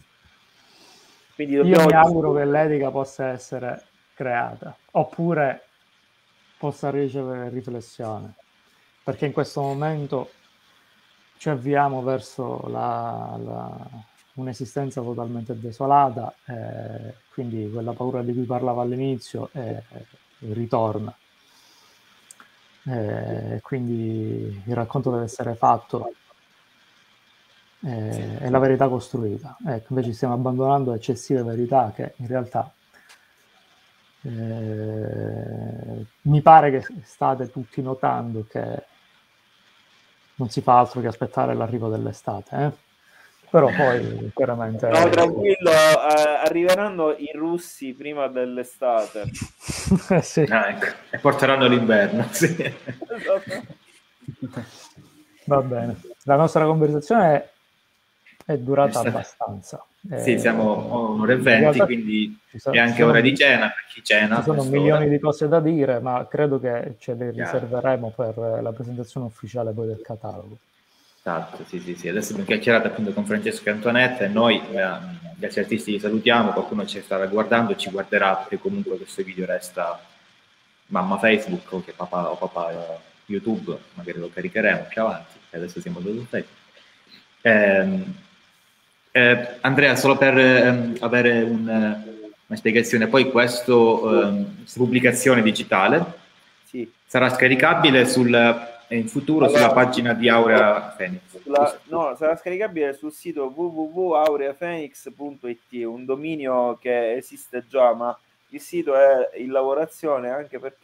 Quindi Io dobbiamo... mi auguro che l'etica possa essere creata, oppure possa ricevere riflessione, perché in questo momento ci avviamo verso la, la, un'esistenza totalmente desolata, eh, quindi quella paura di cui parlavo all'inizio eh, ritorna. Eh, quindi il racconto deve essere fatto eh, e la verità costruita. Ecco, invece stiamo abbandonando eccessive verità che in realtà eh, mi pare che state tutti notando che non si fa altro che aspettare l'arrivo dell'estate, eh? Però poi chiaramente... No, tranquillo, eh, arriveranno i russi prima dell'estate. Sì. Ah, ecco. E porteranno l'inverno, sì. Va bene. La nostra conversazione è, è durata è stata... abbastanza. Sì, eh, siamo un'ora e venti, quindi sono, è anche ora di cena per chi cena. Ci sono milioni di cose da dire, ma credo che ce le riserveremo per la presentazione ufficiale poi del catalogo. Esatto, sì, sì, sì. Adesso abbiamo chiacchierato appunto con Francesco e Antonetta e noi, eh, gli altri artisti li salutiamo, qualcuno ci starà guardando, ci guarderà perché comunque questo video resta mamma Facebook o, che papà, o papà YouTube, magari lo caricheremo più avanti, adesso siamo su Facebook. Eh, eh, Andrea, solo per eh, avere un, una spiegazione, poi questo, eh, questa pubblicazione digitale sì. sarà scaricabile sul... in futuro allora, sulla pagina di Aurea Phoenix. Sulla, no, sarà scaricabile sul sito w w w punto aureaphoenix punto i t, un dominio che esiste già, ma il sito è in lavorazione anche perché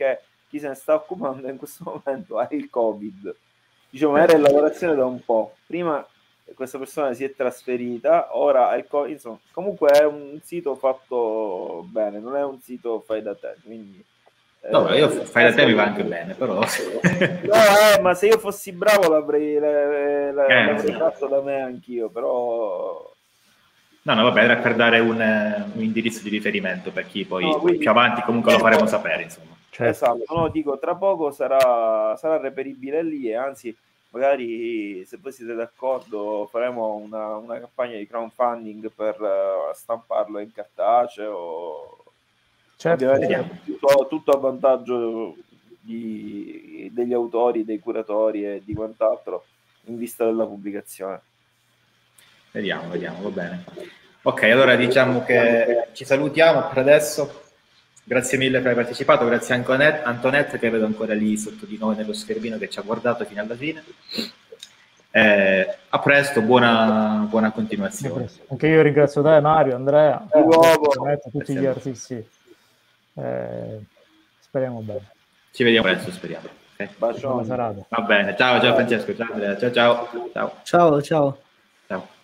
chi se ne sta occupando in questo momento ha il Covid. Diciamo, era in lavorazione da un po'. Prima questa persona si è trasferita, ora è co- insomma, comunque è un sito fatto bene, non è un sito fai da te, quindi no, io fai da te mi va anche bene, però no, eh, ma se io fossi bravo l'avrei, l'avrei, l'avrei eh, sì. fatto da me anch'io, però no, no, vabbè, era per dare un, un indirizzo di riferimento per chi poi no, quindi... più avanti comunque lo faremo sapere, insomma. Esatto, no, dico, tra poco sarà, sarà reperibile lì, e anzi magari, se voi siete d'accordo, faremo una, una campagna di crowdfunding per uh, stamparlo in cartaceo. Certo, Ovviamente tutto, tutto a vantaggio di, degli autori, dei curatori e di quant'altro in vista della pubblicazione. Vediamo, vediamo, va bene. Ok, allora diciamo che ci salutiamo per adesso. Grazie mille per aver partecipato, grazie a Antoinette, Antoinette che vedo ancora lì sotto di noi nello schermino, che ci ha guardato fino alla fine. Eh, a presto, buona, buona continuazione. Anche io ringrazio te, Mario, Andrea, Di nuovo. tutti gli artisti. Eh, speriamo bene. Ci vediamo presto, speriamo. Okay? Bacione. Buona serata. Va bene, ciao, ciao Francesco, ciao Andrea, ciao ciao. Ciao, ciao. Ciao. ciao.